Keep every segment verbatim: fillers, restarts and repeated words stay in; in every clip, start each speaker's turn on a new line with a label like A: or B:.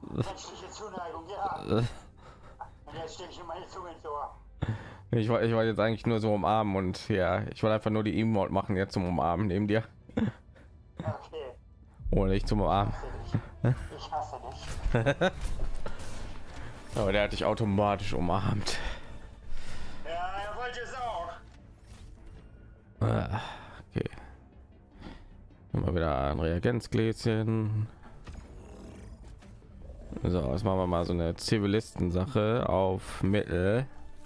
A: Menschliche Zuneigung, ja. Und jetzt stecke ich ihm meine Zunge ins Ohr.
B: Ich wollte ich wollte jetzt eigentlich nur so umarmen und ja, ich wollte einfach nur die Emote machen jetzt zum Umarmen neben dir.
A: Okay.
B: Oder nicht zum
A: Ich
B: Umarmen.
A: hasse dich. Ich hasse dich.
B: Aber der hat dich automatisch umarmt.
A: Ja, er wollte es auch.
B: Ah, okay. Immer wieder ein Reagenzgläschen. So, jetzt machen wir mal so eine Zivilisten-Sache auf Mittel.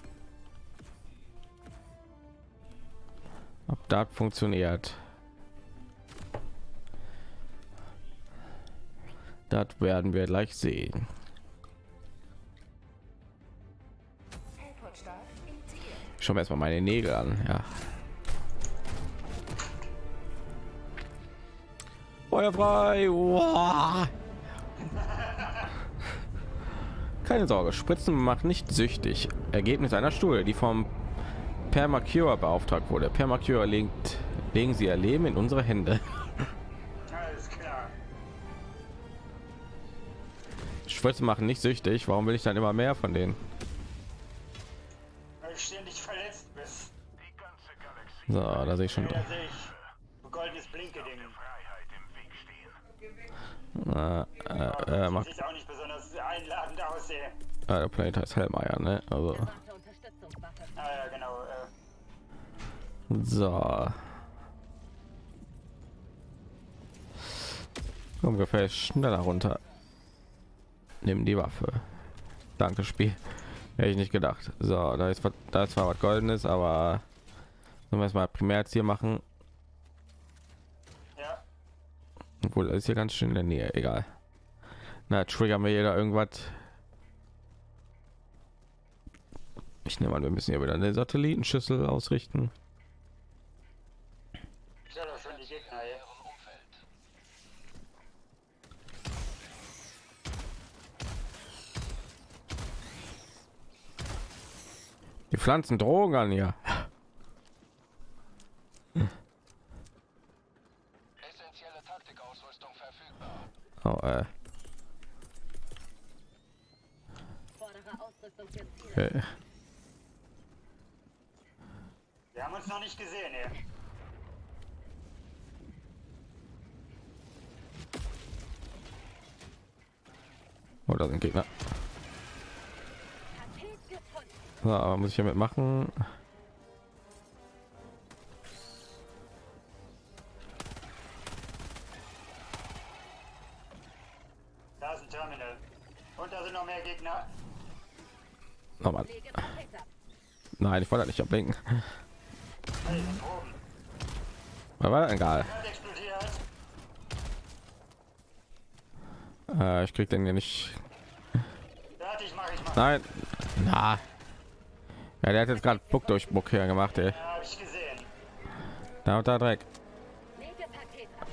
B: Ob das funktioniert. Das werden wir gleich sehen. Schauen wir erstmal meine Nägel an. Ja. Feuer frei. Wow. Keine Sorge, Spritzen macht nicht süchtig. Ergebnis einer Studie, die vom Permacure beauftragt wurde. Permacure legt, legen sie ihr Leben in unsere Hände.
A: Alles klar.
B: Spritzen machen nicht süchtig. Warum will ich dann immer mehr von denen?
A: Weil du ständig verletzt bist.
B: So, da sehe ich schon.
A: Da sehe ich ein goldenes Blinke-Ding.
B: Äh, äh, äh, macht
A: Sieht auch nicht besonders einladend aus, ey.
B: äh, der Planet heißt Hellmeier, ne? Also
A: Ah ja, genau. Äh,
B: so. Ungefähr schneller runter. Nimm die Waffe. Danke, Spiel. Hätte ich nicht gedacht. So, da ist was- da ist zwar was Goldenes, aber sollen wir es mal primär jetzt hier machen.
A: ja.
B: Obwohl, das ist hier ganz schön in der Nähe. Egal. Na, triggern wir jeder irgendwas. Ich nehme an, wir müssen ja wieder eine Satellitenschüssel ausrichten.
A: Ich soll doch schon die Gegner, ey.
B: Die Pflanzen Drogen an hier.
C: Essentielle Taktikausrüstung verfügbar.
B: Oh, äh.
D: Fordere Ausrüstung für Ziele.
B: Okay.
A: Wir haben uns noch nicht gesehen, ey.
B: Oh, da sind Gegner.
D: Paket gefunden.
B: So, aber muss ich damit machen?
A: Da ist ein Terminal. Und da sind noch mehr Gegner.
B: Nochmal.
D: Lege Paket ab.
B: Nein, ich wollte nicht ablenken.
A: Hey, sind oben.
B: Was war das? Egal.
A: Hat explodiert.
B: Äh, ich krieg den hier nicht.
A: Fertig, mach ich mal.
B: Nein. Na. Ja, der hat jetzt gerade Buck durch Buck hier gemacht, ey.
A: Ja, hab ich gesehen.
B: Da und da Dreck.
D: Lege Paket ab.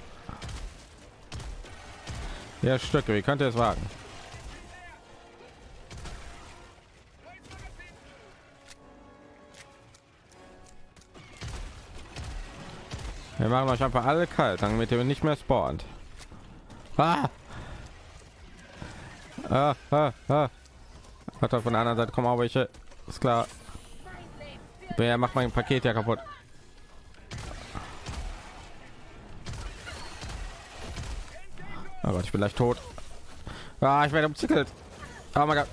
B: Ja, Stücke, wie könnte es wagen? Wir machen euch einfach alle kalt, damit ihr nicht mehr spawnt. Ah! Ah, ah, ah. Warte, von der anderen Seite kommen auch welche. Ist klar. Wer macht mein Paket ja kaputt? Oh Gott, ich bin gleich tot. Ah, ich werde umzickelt. Oh mein Gott.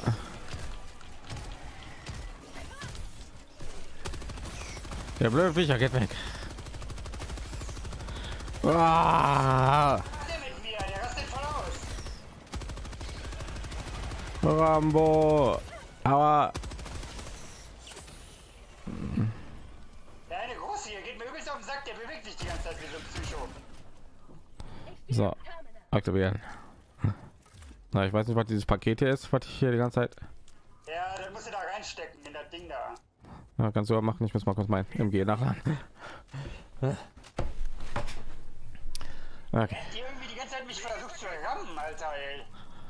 B: Der blöde Viecher geht weg. Ah,
A: Der mit mir, der rastet voll aus.
B: Rambo. Aber
A: Der eine große hier geht mir übelst auf den Sack, der bewegt sich die ganze Zeit wie so ein Psycho.
B: so aktivieren. Na, ich weiß nicht, was dieses Paket hier ist, was ich hier die ganze Zeit.
A: Ja, dann musst du da reinstecken in das Ding da.
B: Ja, kannst du aber machen. Ich muss mal kurz mein M G nachladen. Okay.
A: Die irgendwie die ganze Zeit mich versucht zu rammen, Alter, ey.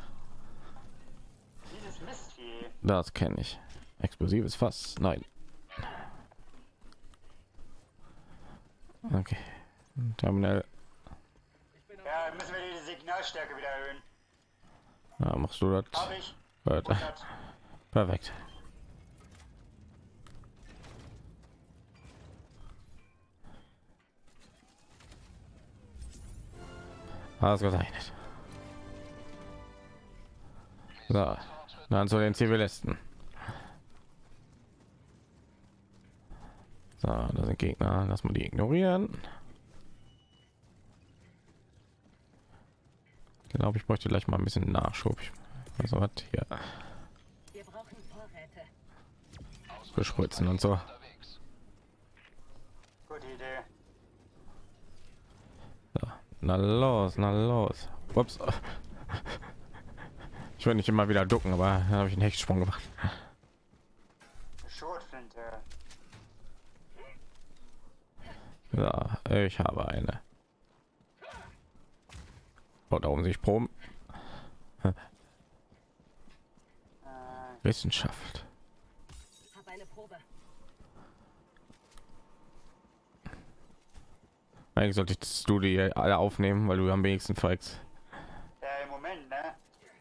A: Dieses Mistvieh.
B: Das kenne ich. Explosives Fass. Nein. Okay. Terminal.
A: Ja, müssen wir die Signalstärke wieder erhöhen.
B: Ja, machst du das?
A: Hab ich.
B: Gut.
A: hundert.
B: Perfekt. Ausgezeichnet. So, dann zu den Zivilisten. So, da sind Gegner, lass mal die ignorieren. Ich glaube, ich bräuchte gleich mal ein bisschen Nachschub. Also was hier
D: Wir brauchen Vorräte.
B: bespritzen und so.
C: Unterwegs.
A: Gute Idee.
B: So, na los, na los. Ups. Ich will nicht immer wieder ducken, aber da habe ich einen Hechtsprung gemacht.
A: Schrotflinte.
B: So, ich habe eine. Oh, da oben sich proben.
A: Äh,
B: Wissenschaft.
D: Hab eine Probe.
B: Eigentlich sollte ich du die alle aufnehmen, weil du am wenigsten fragst.
A: ja, im Moment, ne?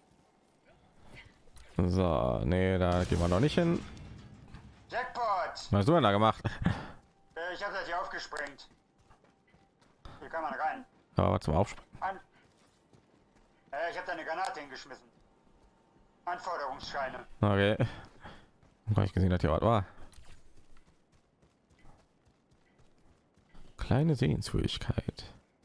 B: So, nee, da gehen wir noch nicht hin.
A: Jackpot!
B: Was hast du denn da gemacht?
A: Äh, ich habe das hier aufgesprengt. Hier kann man rein.
B: Aber was zum Aufspringen.
A: An äh, ich habe da eine Granate hingeschmissen. Anforderungsscheine.
B: Okay. Habe ich gesehen, dass hier was war. Kleine Sehenswürdigkeit.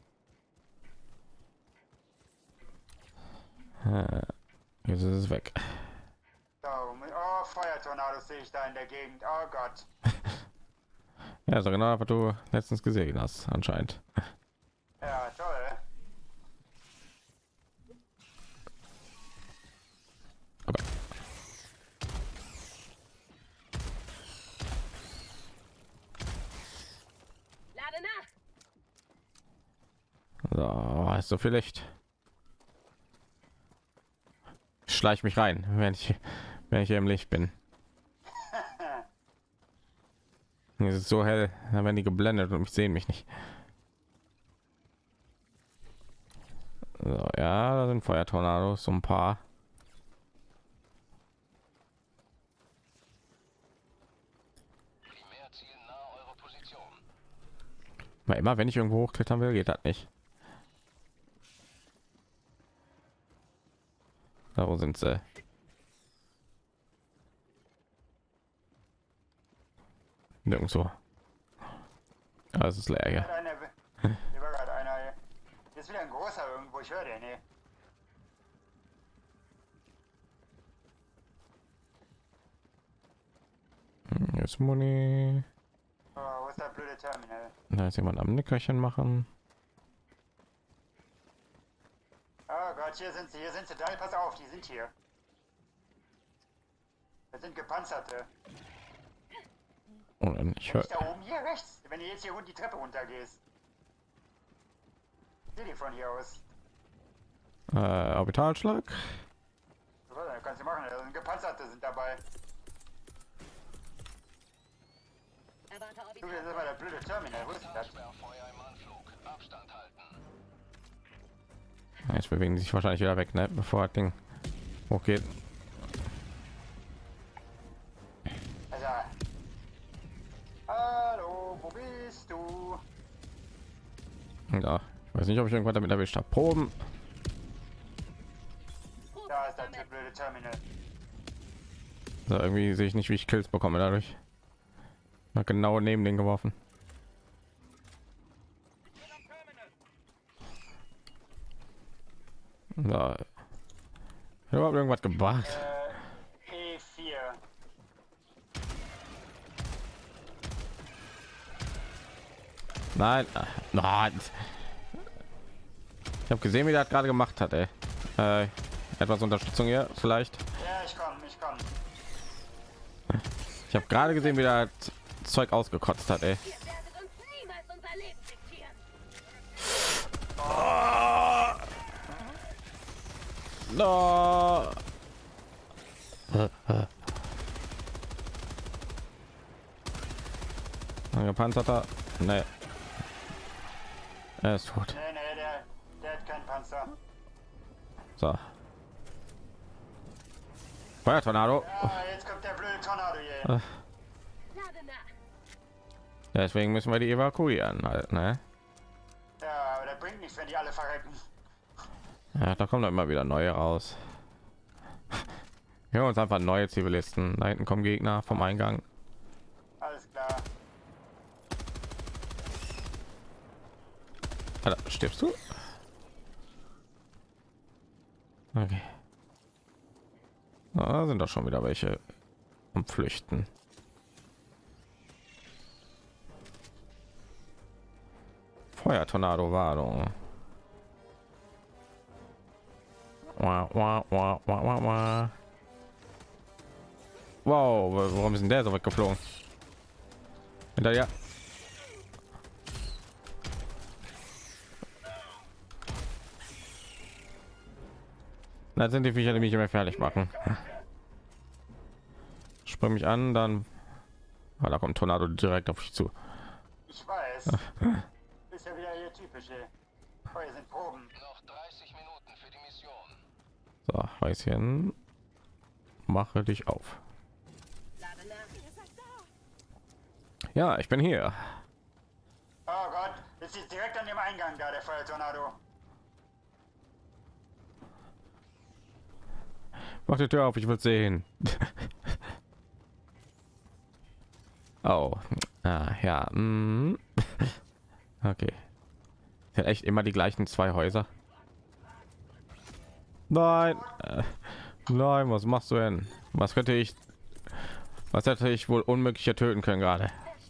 B: Ah, jetzt ist es weg.
A: So, oh, Feuertornados sehe ich da in der Gegend. Oh Gott.
B: Ja, so genau, was du letztens gesehen hast, anscheinend.
A: Ja, toll.
B: Okay.
D: Lade nach.
B: So, ist so viel Licht. Ich schleich mich rein, wenn ich, wenn ich hier im Licht bin. Es ist so hell, dann werden die geblendet und ich sehe mich nicht. So, ja, da sind Feuertornados, so ein paar.
C: Primär Ziel nahe eurer Position.
B: Weil immer, wenn ich irgendwo hochklettern will, geht das nicht. Da wo sind sie? Nirgendwo. Ah, es ist leer hier.
A: Hat einer, hier war gerade einer. Hier ist wieder ein großer irgendwo. Ich höre den. Nee.
B: Hm, jetzt Muni.
A: Oh, wo ist das blöde Terminal?
B: Da ist jemand am Nickerchen machen.
A: Oh Gott, hier sind sie. Hier sind sie. Daniel, pass auf. Die sind hier. Das sind gepanzerte.
B: Und ich höre.
A: Nicht da oben, hier rechts. Wenn du jetzt hier die Treppe runter gehst. Seht ihr von hier aus?
B: Äh, Orbitalschlag.
A: So, dann kannst du machen. Da sind gepanzerte sind dabei.
D: Erwarte
A: Du,
D: Orbital.
A: das ist mal der blöde Terminal. Wo ist das?
C: Sperrfeuer im Anflug. Abstand halten.
B: Jetzt bewegen sie sich wahrscheinlich wieder weg, ne? Bevor das Ding hochgeht.
A: Also. Hallo, wo bist du?
B: Ja, ich weiß nicht, ob ich irgendwas damit erwischt habe. Proben.
A: Da ist das blöde Terminal.
B: So, irgendwie sehe ich nicht, wie ich Kills bekomme dadurch. Na, genau neben den geworfen. So. Hat überhaupt irgendwas gebracht?
A: Äh, E vier.
B: Nein, ah, nein. Ich habe gesehen, wie der gerade gemacht hat, ey. Äh, etwas Unterstützung hier, vielleicht.
A: Ja, ich komme, ich komme.
B: Ich habe gerade gesehen, wie der Zeug ausgekotzt hat, ey.
D: Ihr werdet uns niemals unser Leben diktieren.
B: No. Ein gepanzerter. Nee. Er ist tot.
A: Nee, nee, der, der hat keinen Panzer.
B: So. Feuertornado.
A: Ja, jetzt kommt der blöde Tornado hier.
B: Äh.
D: Lade nach.
B: Ja, deswegen müssen wir die evakuieren halt, ne?
A: Ja, aber das bringt nichts, wenn die alle verrecken.
B: Ja, da kommen doch immer wieder neue raus. Wir haben uns einfach neue Zivilisten. Da hinten kommen Gegner vom Eingang.
A: Alles klar.
B: Alter, stirbst du? Okay. Da sind doch schon wieder welche am Flüchten. Feuertornado Warnung. Wah, wah, wah, wah, wah, wah. Wow, warum ist denn der so weggeflogen? Hinterher. Da sind die Viecher, die mich immer fertig machen. Spreng mich an, dann ah, da kommt Tornado direkt auf dich zu.
A: Ich weiß. Ist ja wieder hier typisch, ey. Oh, hier sind Proben.
C: Noch dreißig Minuten für die Mission.
B: So, Häuschen, mache dich auf.
D: Lade nach.
B: Ja, ich bin hier.
A: Oh Gott, jetzt ist direkt an dem Eingang da, der Feuertornado.
B: Mach die Tür auf, ich will sehen. Oh, ah, ja. Mm. Okay. Sind echt immer die gleichen zwei Häuser. Nein, äh, nein, was machst du denn? Was könnte ich, was hätte ich wohl unmöglicher töten können gerade?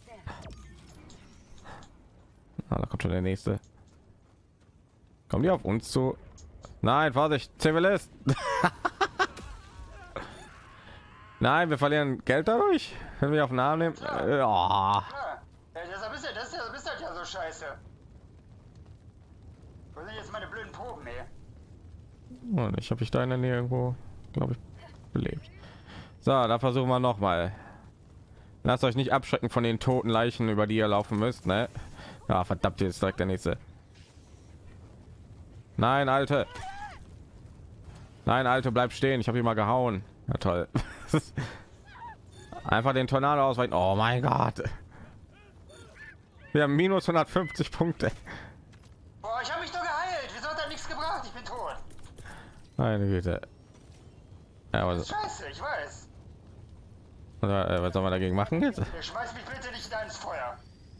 B: Ah, da kommt schon der nächste. Kommen die auf uns zu? Nein, Vorsicht, Zivilist. Nein, wir verlieren Geld dadurch, wenn wir auf den Arm nehmen. Äh, oh.
A: Ja, deshalb ist ja, das ist ja, ist halt ja so scheiße. Wo sind jetzt meine blöden Proben, ey?
B: Und ich habe ich da in der Nähe irgendwo, glaube ich, belebt. So, da versuchen wir noch mal. Lasst euch nicht abschrecken von den toten Leichen, über die ihr laufen müsst, ne? Ja, verdammt, jetzt direkt der nächste. Nein, Alte. Nein, Alte, bleib stehen. Ich habe ihn mal gehauen. Ja, toll. Einfach den Tornado ausweichen. Oh mein Gott. Wir haben minus hundertfünfzig Punkte.
A: Boah, ich habe mich doch geheilt. Wieso hat er nichts gebracht? Ich bin tot.
B: Meine Güte. Ja, aber
A: Das ist scheiße, ich weiß.
B: was, was soll man dagegen machen jetzt?
A: Der schmeißt mich bitte nicht da ins Feuer.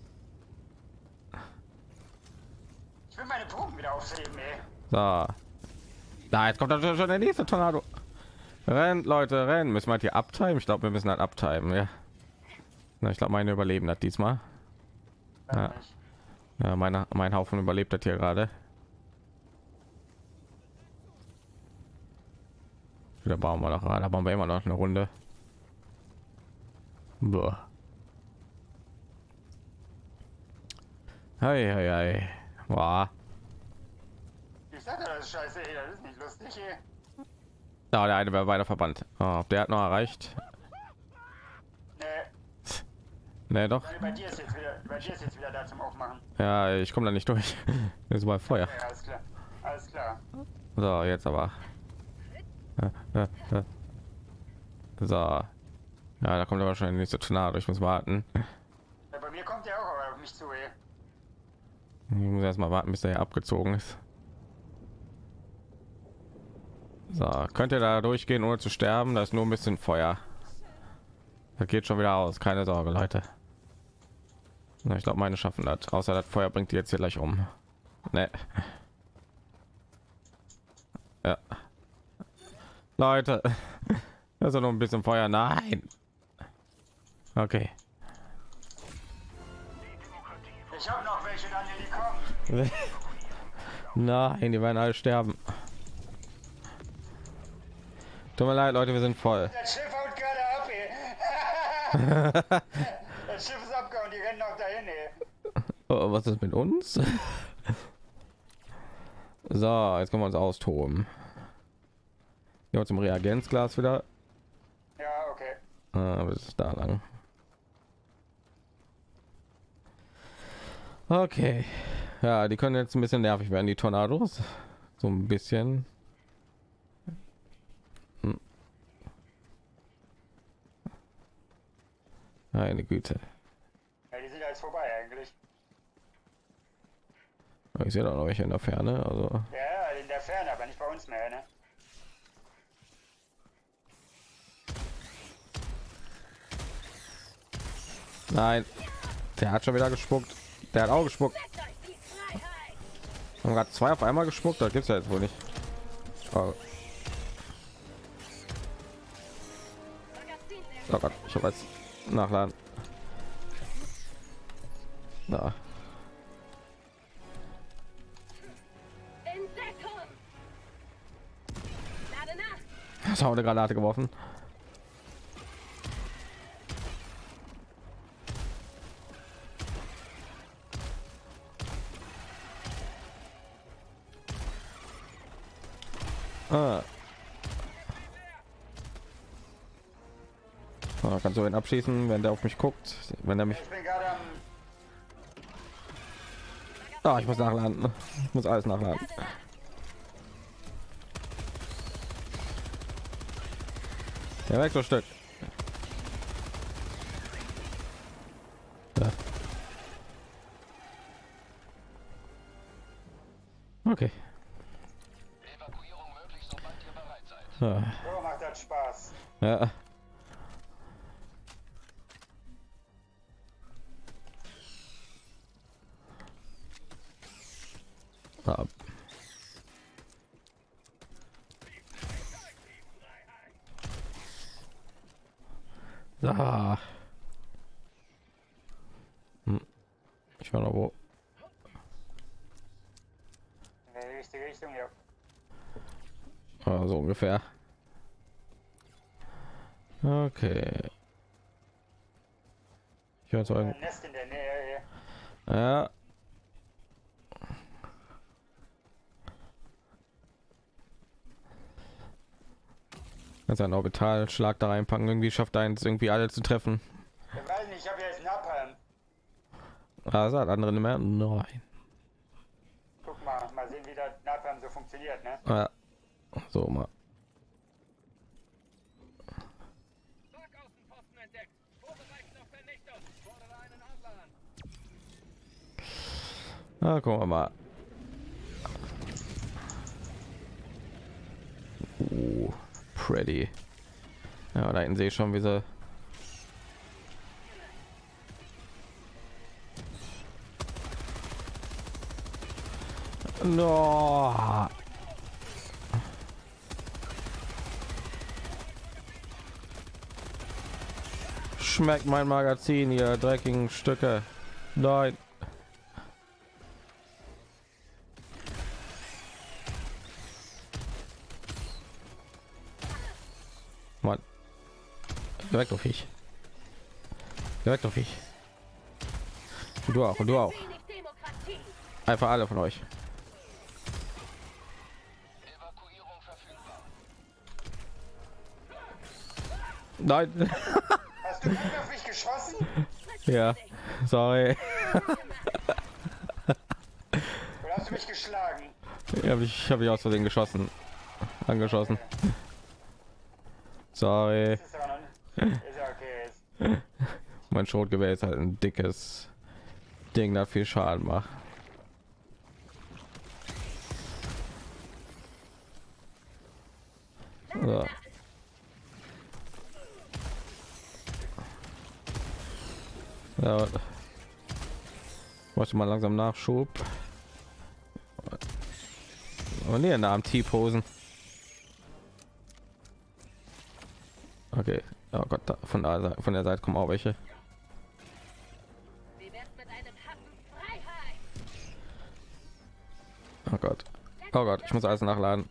A: Ich will meine Proben wieder aufheben, ey.
B: So. Da, jetzt kommt natürlich schon der nächste Tornado. Rennt, Leute, rennen. Müssen wir halt hier abtreiben? Ich glaube, wir müssen halt abtreiben, ja. Na, ich glaube, meine überleben hat diesmal. Ja. Ja, meine, mein Haufen überlebt hat hier gerade. Da bauen wir noch, da bauen wir immer noch eine Runde. Boah. Hey, hey, hey. Boah.
A: Ich sag dir, das ist scheiße, ey. Das ist nicht lustig, ey.
B: Ja, der eine wäre weiter verbannt. Oh, der hat noch erreicht.
A: Nee,
B: Nee, doch.
A: bei dir ist jetzt wieder, bei dir ist jetzt wieder da zum Aufmachen.
B: Ja, ich komme da nicht durch. Ist bei Feuer.
A: Ja, alles klar. Alles klar.
B: So, jetzt aber. So. Ja, da kommt aber wahrscheinlich nicht so Tornado. Ich muss warten.
A: Ja, bei mir kommt der auch aber auf mich zu, ey.
B: Ich muss erst mal warten, bis er hier abgezogen ist. So, könnt ihr da durchgehen, ohne zu sterben? Da ist nur ein bisschen Feuer. Das geht schon wieder aus. Keine Sorge, Leute. Na, ich glaube, meine schaffen das. Außer das Feuer bringt die jetzt hier gleich um. Ne. Ja. Leute. Das ist noch ein bisschen Feuer. Nein. Okay.
A: Ich habe noch welche, Daniel, die kommen.
B: Nein, die werden alle sterben. Tut mir leid, Leute, wir sind voll.
A: Das Schiff haut gerade ab, ey. Das Schiff ist abgehauen, die rennen auch dahin, ey.
B: Oh, was ist mit uns? So, jetzt können wir uns austoben. Ja, zum Reagenzglas wieder.
A: Ja, okay.
B: Ah, bis da lang. Okay. Ja, die können jetzt ein bisschen nervig werden, die Tornados. So ein bisschen. Hm. Meine Güte.
A: Ja, die sind jetzt vorbei eigentlich.
B: Ich sehe da noch welche in der Ferne, also
A: Ja, ja, in der Ferne, aber nicht bei uns mehr, ne?
B: nein, der hat schon wieder gespuckt. Der hat auch gespuckt. Haben gerade zwei auf einmal gespuckt, da gibt's ja jetzt wohl nicht. Oh, oh Gott, ich habe jetzt nachladen. Na,
D: Entdeckung! Lade nach!
B: das hat eine Granate geworfen. Ah. Ah, kannst du ihn abschießen, wenn der auf mich guckt, wenn er mich.
A: Ich bin gerade am...
B: Ah, ich muss nachladen. Ich muss alles nachladen. Der weg so Stück. Ja. Okay.
C: Evakuierung möglich, sobald ihr bereit seid.
B: Ah.
A: So macht das Spaß.
B: Ja. Ah. Ah. Hm. Ich war noch wo.
A: In die richtige Richtung, ja.
B: Ah, so ungefähr. Okay. Ich höre sagen.
A: Ein Nest in der Nähe hier.
B: Ja. Kannst einen Orbitalschlag da reinpacken. Irgendwie schafft eins irgendwie alle zu treffen.
A: Ich weiß nicht, ich habe jetzt Napalm.
B: Also hat andere nicht mehr. Nein.
A: Guck mal, mal sehen, wie das Napalm so funktioniert, ne?
B: Ja. So mal.
C: Außenposten entdeckt. Vorbereitet auf Vernichtung. Fordere einen Adler an.
B: Na, gucken wir mal. Uh, pretty. Ja, da hinten sehe ich schon, wie sie. No. Schmeckt mein Magazin hier, dreckigen Stücke. Nein. Mann. Geh weg, doch ich. Geh weg, doch ich. Und du auch, und du auch.
D: Wenig Demokratie!
B: Einfach alle von euch.
C: Evakuierung verfügbar.
B: Nein.
A: Hast du gut auf mich geschossen?
B: Ja, sorry.
A: Oder hast du mich geschlagen?
B: Ich habe ich habe ich aus Versehen geschossen. Angeschossen. Sorry.
A: Das ist aber noch nicht... Ist ja okay. Ist...
B: Mein Schrotgewehr ist halt ein dickes Ding, das viel Schaden macht. So. Ja. Wollte mal langsam Nachschub. Und hier nach dem T-Posen. Okay. Oh Gott, da, von der Seite, von der Seite kommen auch welche.
D: Wie wär's mit einem Happen Freiheit?
B: Oh Gott. Oh Gott, ich muss alles nachladen.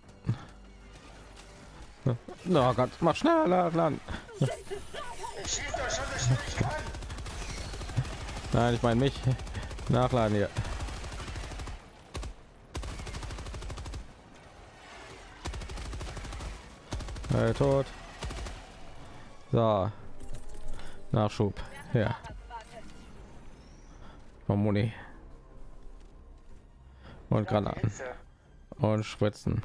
B: Oh Gott, mach schneller nachladen.
A: Ich schieß doch schon so schnell ich kann.
B: Nein, ich meine mich. Nachladen hier. Äh, tot. So. Nachschub. Ja. Und Muni. Und Granaten.
A: Hitze.
B: Und Spritzen.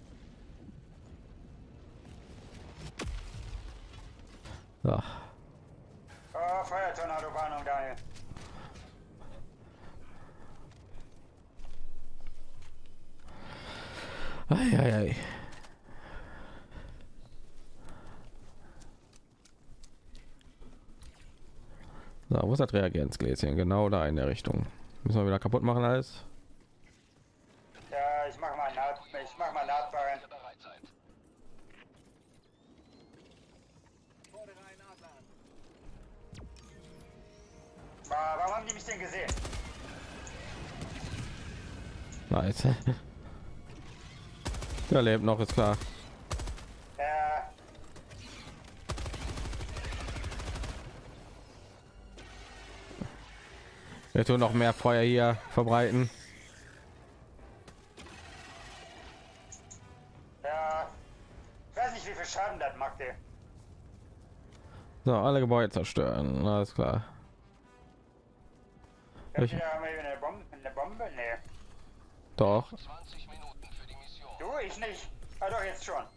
B: So.
A: Feuertornado-Warnung, Daniel.
B: Ei, ei, ei. So, wo ist das Reagenzgläschen? Genau da in der Richtung. Müssen wir wieder kaputt machen alles?
A: Ja, ich mach mal Naht, ich mach mal Nahtbein. Warum haben die mich denn gesehen?
B: Nice. Der lebt noch, ist klar.
A: Ja.
B: Wir tun noch mehr Feuer hier verbreiten.
A: Ja. Ich weiß nicht, wie viel Schaden das macht, ey.
B: So, alle Gebäude zerstören. Alles klar. Ich,
A: Ja, haben wir hier eine Bombe? Eine Bombe? Nee.
B: doch.
A: Du, ich nicht. Ah doch, jetzt schon.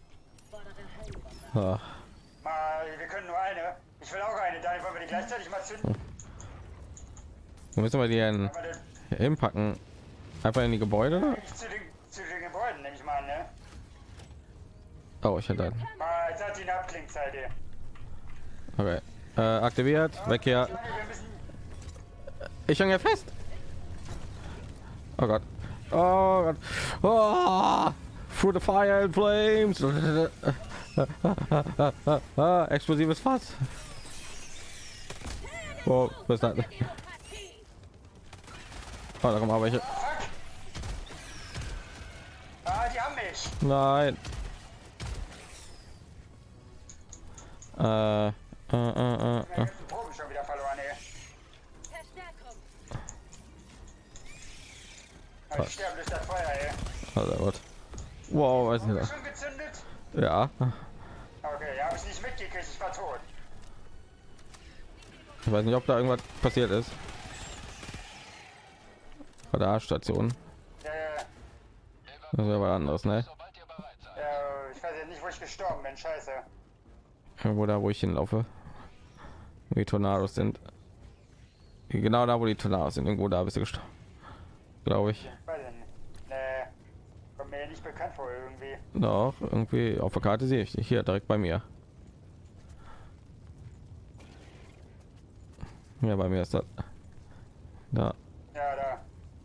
B: So.
A: Mal, wir können nur eine. Ich will auch eine. Dann wollen wir die gleichzeitig mal zünden.
B: Wo müssen wir die denn
A: Aber den,
B: hinpacken? Einfach in die Gebäude? Oder?
A: zu, den, zu den Gebäuden, nehme ich mal an, ne?
B: Oh, ich hätte.
A: Mal, jetzt hat die eine Abklingzeit, ey.
B: Okay. Äh, aktiviert. Weg hier.
A: Wir müssen.
B: Ich hänge fest. Oh Gott. Oh Gott. Oh, through the fire and flames. Ah, explosives Fass. Oh, was ist das? Oh, da kommen aber welche.
A: Ah, die haben mich.
B: Nein. Äh, äh, äh, äh,
A: Ich hab den Bogen schon wieder verloren, ey.
D: Verstärkung.
A: Aber ich sterbe durch das Feuer, ey.
B: also gut. Wow, weiß nicht.
A: Schon gezündet?
B: Ja.
A: Okay, ja, habe ich nicht mitgekriegt, ich war tot.
B: Ich weiß nicht, ob da irgendwas passiert ist. Radarstation.
A: Ja, ja,
B: Das ist ja was anderes, ne?
A: ja, ich weiß ja nicht, wo ich gestorben bin, scheiße.
B: Irgendwo da, wo ich hinlaufe. Wo die Tornados sind. Genau da, wo die Tornados sind. Irgendwo da bist du gestorben. Glaube ich.
A: Ich weiß ja nicht. Nee, kommt mir ja nicht bekannt vor irgendwie.
B: Doch, irgendwie auf der Karte sehe ich dich. Hier, direkt bei mir. Ja, bei mir ist das. Da.
A: Ja, da.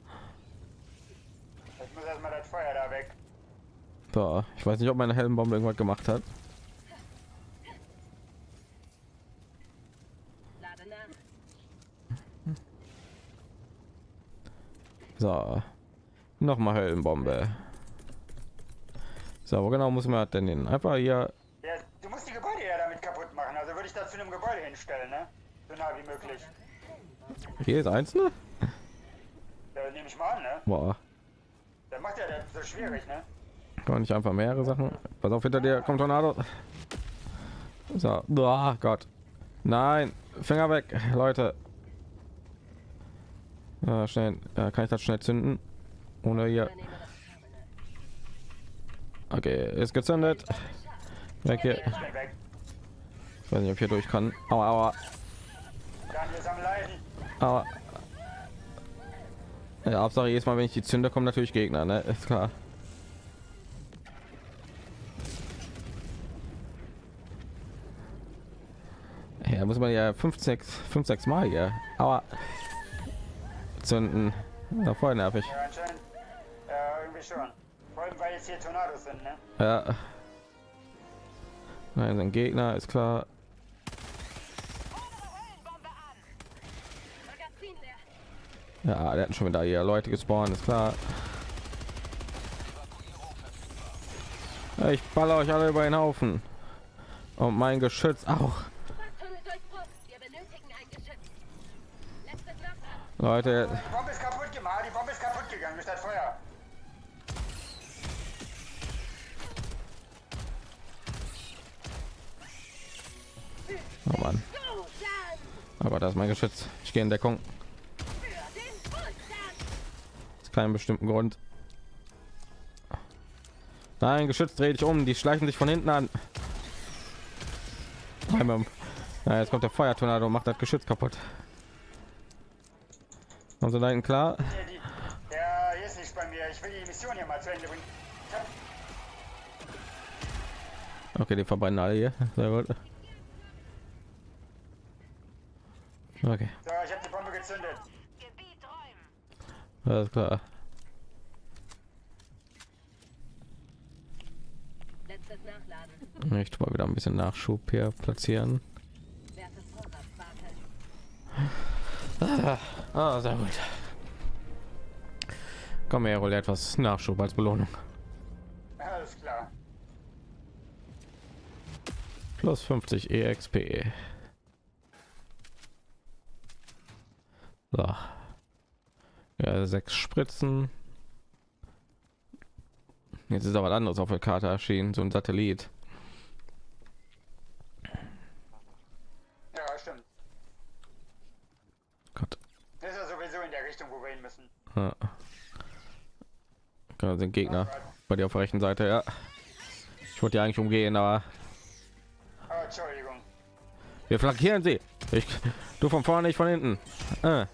A: Ich muss erstmal das Feuer da weg.
B: So, ich weiß nicht, ob meine Helmbombe irgendwas gemacht hat.
D: Lade nach.
B: So, noch mal Helmbombe. So, wo genau muss man denn hin? Einfach hier.
A: Ja, du musst die Gebäude ja damit kaputt machen, also würde ich das zu einem Gebäude hinstellen, ne? So nah wie möglich.
B: Jedes einzelne?
A: Ja, nehme ich mal an, ne?
B: Boah,
A: Der macht ja das so schwierig, ne?
B: kann man nicht einfach mehrere Sachen? Pass auf, hinter dir kommt Tornado. So, oh Gott. Nein, Finger weg, Leute. Ja, schnell, ja, kann ich das schnell zünden? Ohne hier.
D: Übernehme das Terminal.
B: Okay, ist gezündet. Weg hier.
A: Ich bin weg.
B: Ich weiß nicht, ob ich hier durch kann. Aua, aua,
A: Daniel ist am Leiden.
B: aua. Ja, Hauptsache jedes Mal, wenn ich die zünde, kommen natürlich Gegner, ne? Ist klar. Ja, muss man ja fünf, sechs, fünf, sechs Mal hier. Aber zünden. Ja, voll nervig.
A: Ja, anscheinend. Ja, irgendwie schon. Vor allem, weil jetzt hier Tornados sind, ne?
B: Ja. Nein, sind Gegner, ist klar.
D: Magazin leer.
B: Ja, der hatten schon wieder hier Leute gespawnt, ist klar. Ich baller euch alle über den Haufen. Und mein Geschütz auch.
D: Tunnel durchbruch. Wir benötigen ein Geschütz. Letzte Glock ab.
B: Leute,
A: Die Bombe ist kaputt gemacht, die Bombe ist kaputt gegangen durch das Feuer.
B: oh Mann.
D: So, dann
B: Aber das ist mein Geschütz. Ich gehe in Deckung.
D: für den Wohlstand.
B: Aus keinem bestimmten Grund. Nein, Geschütz, dreh dich um. Die schleichen sich von hinten an. Einmal Na, jetzt kommt der Feuertornado und macht das Geschütz kaputt. Haben Sie da hinten klar?
A: Hier, die, der hier ist nicht bei mir. Ich will die Mission hier mal zu Ende bringen. Ich hab,
B: Okay, die verbrennen alle hier. Sehr gut. Okay,
A: so, ich habe die Bombe gezündet.
D: Gebiet räumen.
B: alles klar.
D: Letztes Nachladen.
B: Ich tu mal wieder ein bisschen Nachschub hier platzieren.
D: Werte Vorratswarte.
B: Ah, sehr gut. Komm her, hol etwas Nachschub als Belohnung.
A: Alles klar.
B: Plus fünfzig E X P. So. Ja, sechs Spritzen. Jetzt ist aber was anderes auf der Karte erschienen, so ein Satellit.
A: Ja, stimmt.
B: Gott.
A: Das ist ja sowieso in der Richtung, wo wir hin müssen.
B: Ja. Da sind Gegner bei dir auf der rechten Seite, ja. Ich wollte ja eigentlich umgehen, aber
A: Oh, Entschuldigung.
B: wir flankieren sie. Ich, du von vorne, ich von hinten. Äh.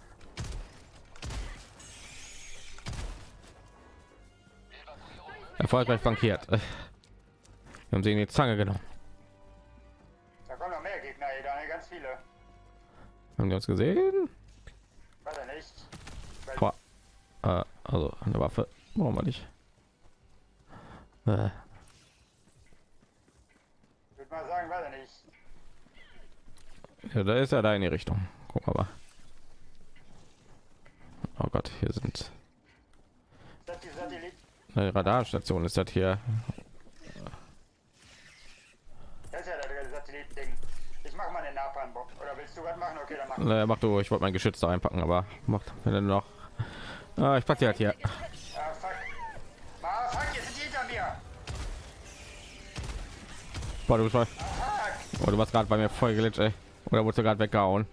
B: Erfolgreich flankiert. Wir haben sie in die Zange genommen.
A: Da kommen noch mehr Gegner, hier, da ganz viele.
B: Haben die uns gesehen?
A: Weiß er nicht. Weil,
B: Boah. Äh, also eine Waffe brauchen wir nicht. Äh.
A: ich würde mal sagen, weiß er nicht.
B: Ja, da ist er da in die Richtung. Guck mal. Oh Gott, hier sind
A: Ist das die Satellit?
B: eine Radarstation. Ist das hier?
A: Das ist ja das Satellitending. Ich mach mal eine Napalmbombe. Oder willst du was machen? Okay, dann mach.
B: Äh, mach du. Ich wollte mein Geschütz da einpacken, aber macht wenn dann noch. Ah, ich pack die halt hier.
A: Ah, fuck. Ah, fuck, jetzt sind die hinter mir.
B: Boah, du bist voll.
A: Fuck.
B: Oh, du warst gerade bei mir voll glitsch, ey. Oder wurdest du gerade weggehauen?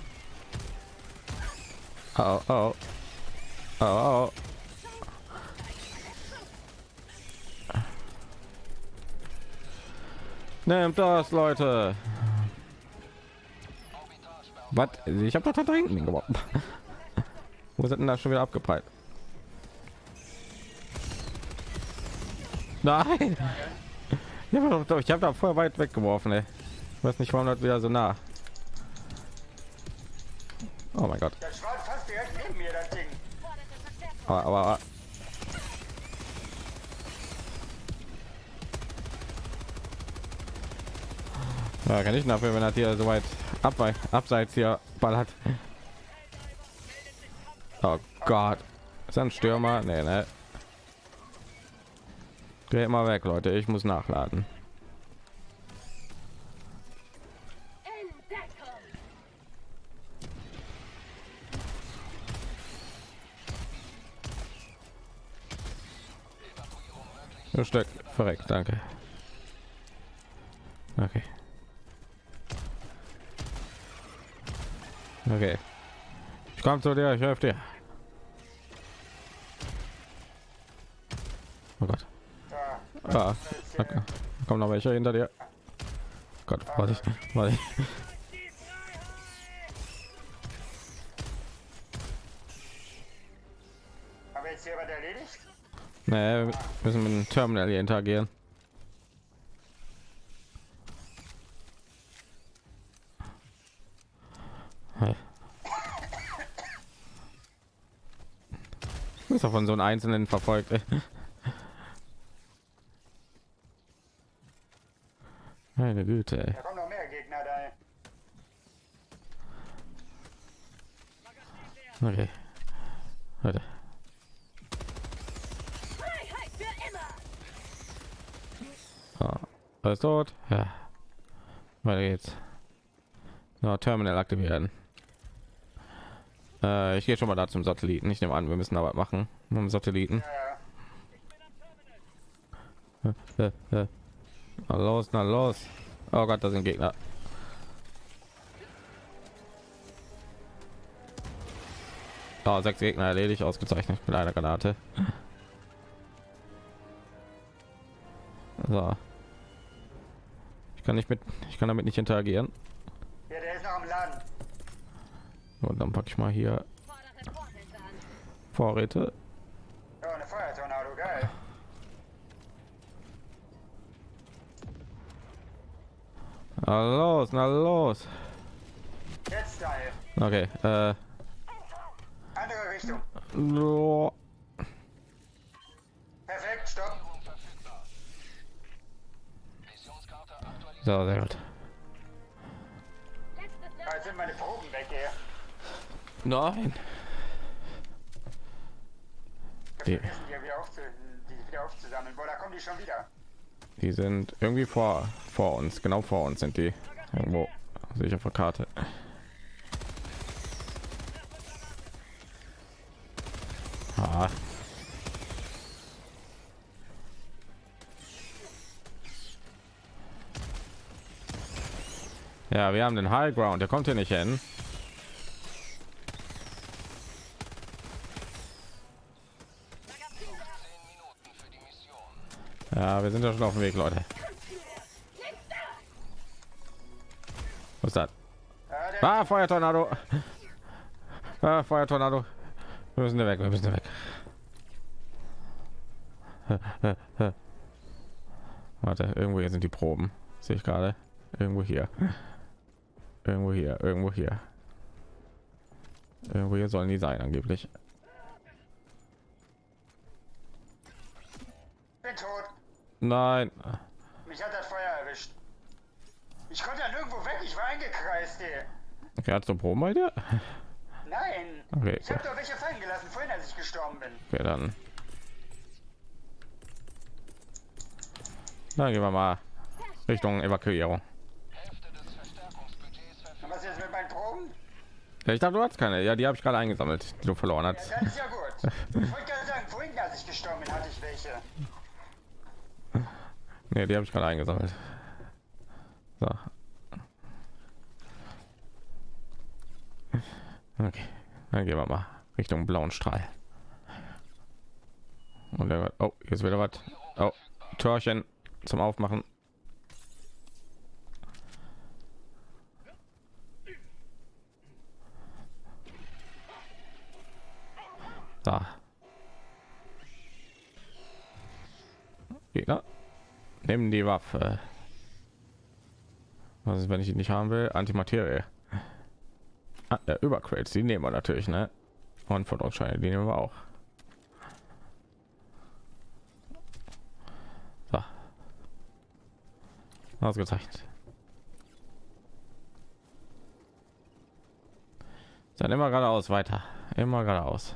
B: Oh, oh. Oh, oh. Nehmt das, Leute. Was? Ich habe doch da hinten geworfen. Wo sind denn da schon wieder abgeprallt? Nein. Ich habe doch, ich habe da voll weit weggeworfen, ey. Ich weiß nicht, warum das wieder so nah. Oh mein Gott.
A: Das war fast direkt neben mir, das Ding.
B: Aber, aber, aber. Ja, kann ich dafür, wenn er hier so weit abweicht, abseits hier ballert. Oh Gott. Ist ein Stürmer? Nee, ne. Geht mal weg, Leute. Ich muss nachladen.
D: Entdeckung.
B: Ein Stück verreckt, danke. Okay. Okay. Ich komme zu dir, ich helfe dir. Oh Gott.
A: Da.
B: Ah, okay. Kommen noch welche hinter dir. Gott, warte ich, warte ich.
A: Haben wir jetzt hier was erledigt?
B: Nee, wir müssen mit dem Terminal hier interagieren. Hey. Ist doch von so einem Einzelnen verfolgt. Ey. Meine Güte. Ey.
A: Da kommen noch mehr Gegner da.
B: Okay. Warte.
D: Freiheit für immer.
B: Ah, alles tot. Ja. Weiter geht's. No, Terminal aktivieren. Äh, ich gehe schon mal da zum Satelliten. Ich nehme an, wir müssen aber machen mit dem Satelliten.
A: Ja, ja.
B: Äh, äh. Na los, na los. Oh Gott, da sind Gegner. Oh, sechs Gegner erledigt, ausgezeichnet mit einer Granate. So. Ich kann nicht mit, ich kann damit nicht interagieren. und dann packe ich mal hier
D: Fordere Vorsätze an.
B: Vorräte.
A: Ja, eine Feuertornado, geil.
B: Na los, na los.
A: Jetzt geil.
B: Okay, äh,
A: Andere Richtung.
B: so.
A: Perfekt, stopp.
B: So, sehr gut.
D: Letztes
A: Da jetzt sind meine Proben weg, ey.
B: Nein.
A: Ich
B: Die,
A: hab vergessen, die wieder, aufzu die wieder aufzusammeln. Boah, da kommen die schon wieder.
B: die sind irgendwie vor vor uns, genau vor uns sind die. Irgendwo sicher auf der Karte. Ah. Ja, wir haben den High Ground, der kommt hier nicht hin. Ja, wir sind ja schon auf dem Weg, Leute. Was ist das?
A: Ja, der
B: Ah, Feuertornado. Ah, Feuertornado. Wir müssen weg, wir müssen weg. Warte, irgendwo hier sind die Proben. Sehe ich gerade. Irgendwo hier. Irgendwo hier, irgendwo hier. Irgendwo hier sollen die sein, angeblich.
A: bin tot.
B: Nein.
A: Mich hat das Feuer erwischt. Ich konnte ja nirgendwo weg, ich war eingekreist, ey.
B: Okay, hast du Proben bei dir?
A: Nein.
B: Okay,
A: Ich habe doch welche fallen gelassen, vorhin, als ich gestorben bin.
B: okay, dann. Dann gehen wir mal Richtung Evakuierung.
A: Und was jetzt mit meinen Proben?
B: Ja, ich dachte, du hast keine. Ja, die habe ich gerade eingesammelt, die du verloren
A: Ja,
B: hast.
A: dann ist ja gut. Ich wollte gerade sagen, vorhin, als ich gestorben bin, hatte ich welche.
B: Nee, die habe ich gerade eingesammelt. So. Okay, dann gehen wir mal Richtung blauen Strahl. Und der, oh, hier ist wieder was. Oh, Türchen zum Aufmachen. Da. Gegner. Nehmen die Waffe. Was ist, wenn ich ihn nicht haben will? Antimaterie. Ah, äh, Übercrates, die nehmen wir natürlich, ne? Und Verdruckscheine, die nehmen wir auch. So. Ausgezeichnet. Dann immer geradeaus weiter. Immer geradeaus.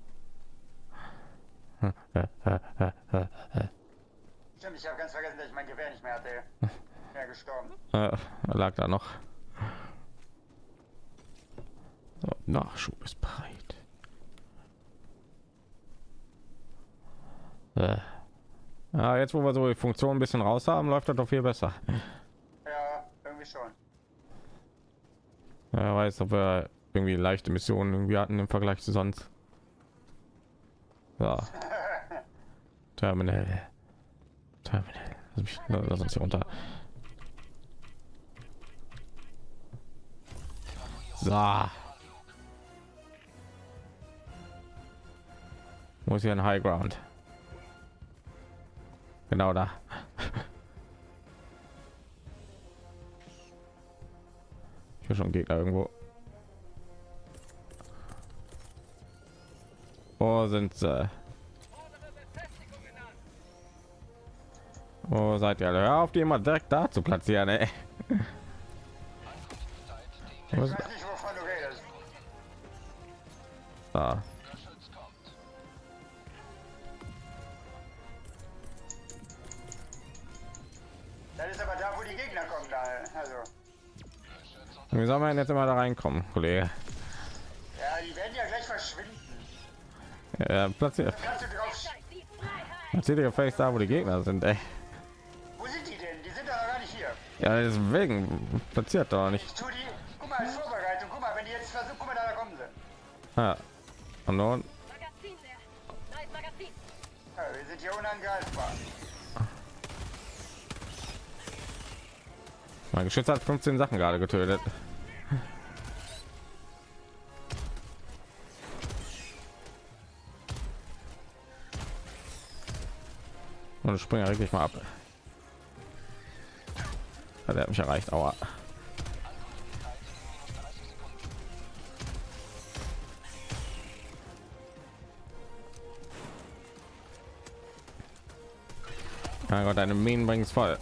A: Stimmt, ich habe ganz vergessen, dass ich mein Gewehr nicht mehr hatte. Ja, gestorben.
B: Äh, er lag da noch. So, Nachschub ist bereit. Äh. Ja, jetzt wo wir so die Funktion ein bisschen raus haben, läuft das doch viel besser.
A: Ja, irgendwie schon.
B: Ja, weiß, ob wir irgendwie leichte Missionen irgendwie hatten im Vergleich zu sonst. Ja. Terminal. Terminal. Lass mich, lass uns hier runter. So. Wo ist hier ein High Ground? Genau da. Ich will schon Gegner irgendwo. Wo sind sie? Wo seid ihr? Hör auf, die immer direkt da zu platzieren, ey.
A: Ich weiß nicht, wovon du redest.
B: Da.
A: Das ist aber da, wo die Gegner kommen, da. Also.
B: Wie soll man jetzt immer da reinkommen, Kollege?
A: Ja, die werden ja gleich verschwinden.
B: Ja, platziert.
A: Kannst du drauf.
D: Die Freiheit!
B: Platziert ihr Face da, wo die Gegner sind, ey.
A: Wo sind die denn? Die sind doch noch gar nicht hier.
B: Ja, deswegen platziert doch nicht.
A: Ich tu die. Guck mal, als Vorbereitung. Guck mal, wenn die jetzt versuchen, guck mal, da kommen sie.
B: Ja. Und nun,
D: Magazin leer. Neues Magazin.
A: Ja, wir sind hier unangreifbar.
B: mein Geschütz hat fünfzehn Sachen gerade getötet. Und springe richtig mal ab. Der hat mich erreicht, aua. Mein Gott, deine Minen bringen es voll.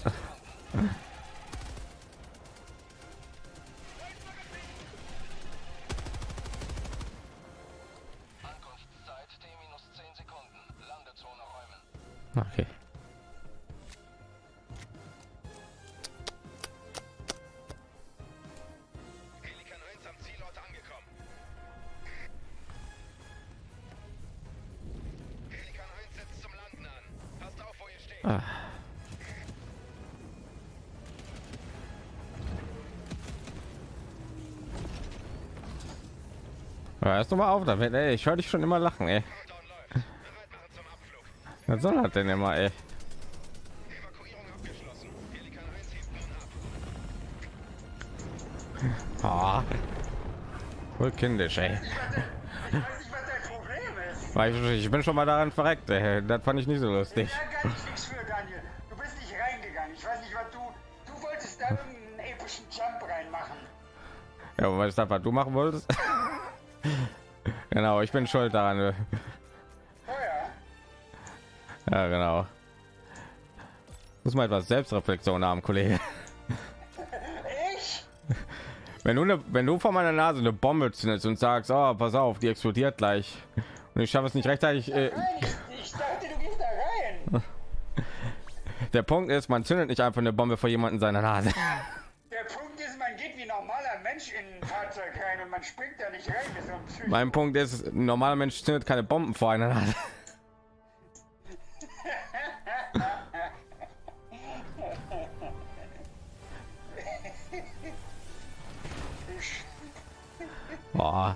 C: Ankunftszeit T minus zehn Sekunden. Landezone räumen.
B: Okay.
C: Pelikan eins am Zielort angekommen. Pelikan eins setzt zum Landen an. Passt auf, wo ihr steht.
B: Ah. Ja, erst noch mal auf damit, ey. Ich höre dich schon immer lachen, ey.
C: Countdown läuft. Bereit machen zum Abflug.
B: Was soll das denn immer, ey?
C: Evakuierung abgeschlossen. Pelikan eins hebt nun ab.
B: Ah. Voll kindisch, ey.
A: Ich weiß nicht, was dein Problem ist.
B: Weil ich, ich bin schon mal daran verreckt, ey. Das fand ich nicht so lustig.
A: Ja, kann ich nichts für, Daniel. Du bist nicht reingegangen. Ich weiß nicht, was du... Du wolltest da irgendeinen epischen Jump reinmachen.
B: Ja, aber was das, was du machen wolltest? Genau, ich bin schuld daran.
A: Oh ja.
B: Ja, genau. Muss mal etwas Selbstreflexion haben, Kollege.
A: Ich?
B: Wenn du, ne, wenn du vor meiner Nase eine Bombe zündest und sagst, oh, pass auf, die explodiert gleich, und ich schaffe es nicht rechtzeitig. Äh,
A: Nein, ich, ich dachte, du gehst da rein.
B: der Punkt ist, man zündet nicht einfach eine Bombe vor jemanden in seiner Nase.
A: Der Punkt ist, man geht wie ein normaler Mensch in ein Fahrzeug rein und man springt da nicht rein. Das ist so ein Psycho.
B: Mein Punkt ist, ein normaler Mensch zündet keine Bomben vor einer Nase. Boah.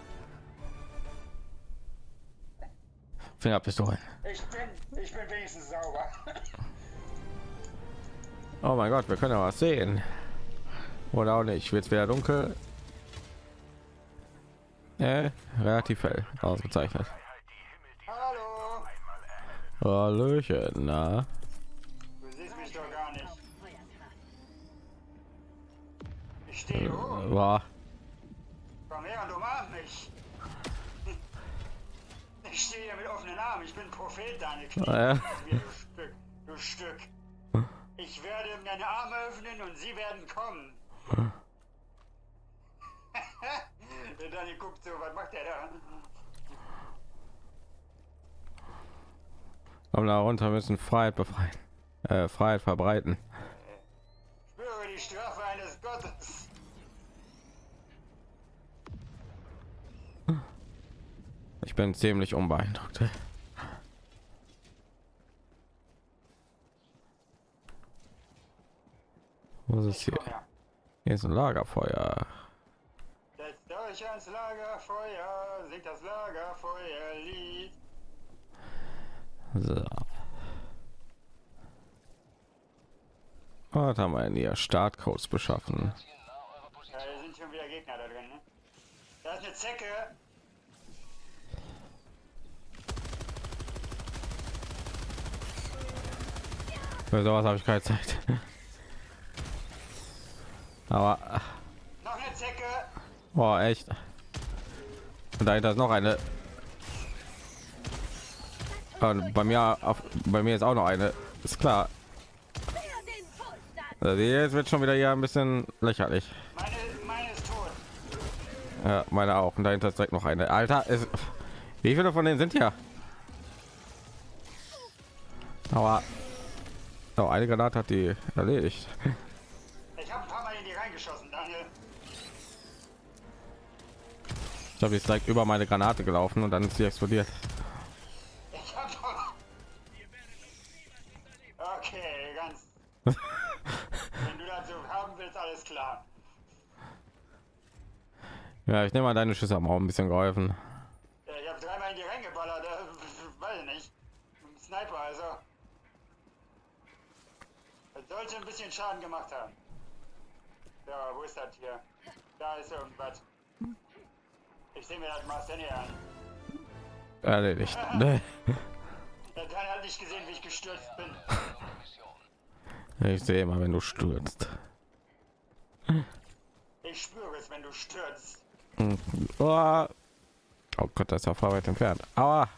B: Fingerpistolen.
A: Ich bin, ich bin wenigstens sauber.
B: Oh mein Gott, wir können ja was sehen. Oder auch nicht. Wird es wieder dunkel? Äh, relativ hell. Ausgezeichnet.
A: Hallo.
B: Hallöchen, na?
A: Du siehst mich doch gar nicht. Ich stehe hier oben.
B: War.
A: Komm her und umarm mich. Ich stehe hier mit offenen Armen. Ich bin Prophet, deine Knie.
B: Ja.
A: Du Stück. Du Stück. Ich werde meine Arme öffnen und sie werden kommen. Der Daniel guckt so, was macht der da?
B: Komm da runter, müssen Freiheit befreien. Äh, Freiheit verbreiten.
A: Spüre die Strafe eines Gottes.
B: Ich bin ziemlich unbeeindruckt. Was ist hier?
A: Komm her.
B: Hier ist ein Lagerfeuer.
A: Setzt euch ans Lagerfeuer, singt das Lagerfeuerlied.
B: So. Was haben wir denn hier? Startcodes beschaffen.
A: Ja, da sind schon wieder Gegner da drin, ne? Da ist eine Zecke.
B: Für sowas habe ich keine Zeit. Aber
A: Noch eine Zecke.
B: boah, echt. Und dahinter ist noch eine. Und bei mir auf, bei mir ist auch noch eine. Ist klar. Also jetzt wird schon wieder hier ein bisschen lächerlich.
A: Meine, meine ist tot.
B: Ja, meine auch. Und dahinter ist direkt noch eine. Alter, ist, wie viele von denen sind hier? Aber oh, eine Granate hat die erledigt.
A: Ich habe ein paar Mal in die reingeschossen, Daniel.
B: Ich glaube, die ist direkt über meine Granate gelaufen und dann ist sie explodiert.
A: Ich hab doch... Okay, ganz... Wenn du das so haben willst, alles klar.
B: Ja, ich nehme mal, deine Schüsse haben auch ein bisschen geholfen.
A: Ja, ich habe dreimal in die reingeballert, äh, weiß ich nicht. Mit dem Sniper, also. Das sollte ein bisschen Schaden gemacht haben. Ja, wo ist das hier? Da ist irgendwas. Ich sehe mir das mal Sandy an.
B: Erledigt. Ne?
A: Der Daniel hat nicht gesehen, wie ich gestürzt bin.
B: Ich sehe immer, wenn du stürzt.
A: Ich spüre es, wenn du stürzt.
B: Oh, oh Gott, das ist auf Arbeit entfernt. Aua.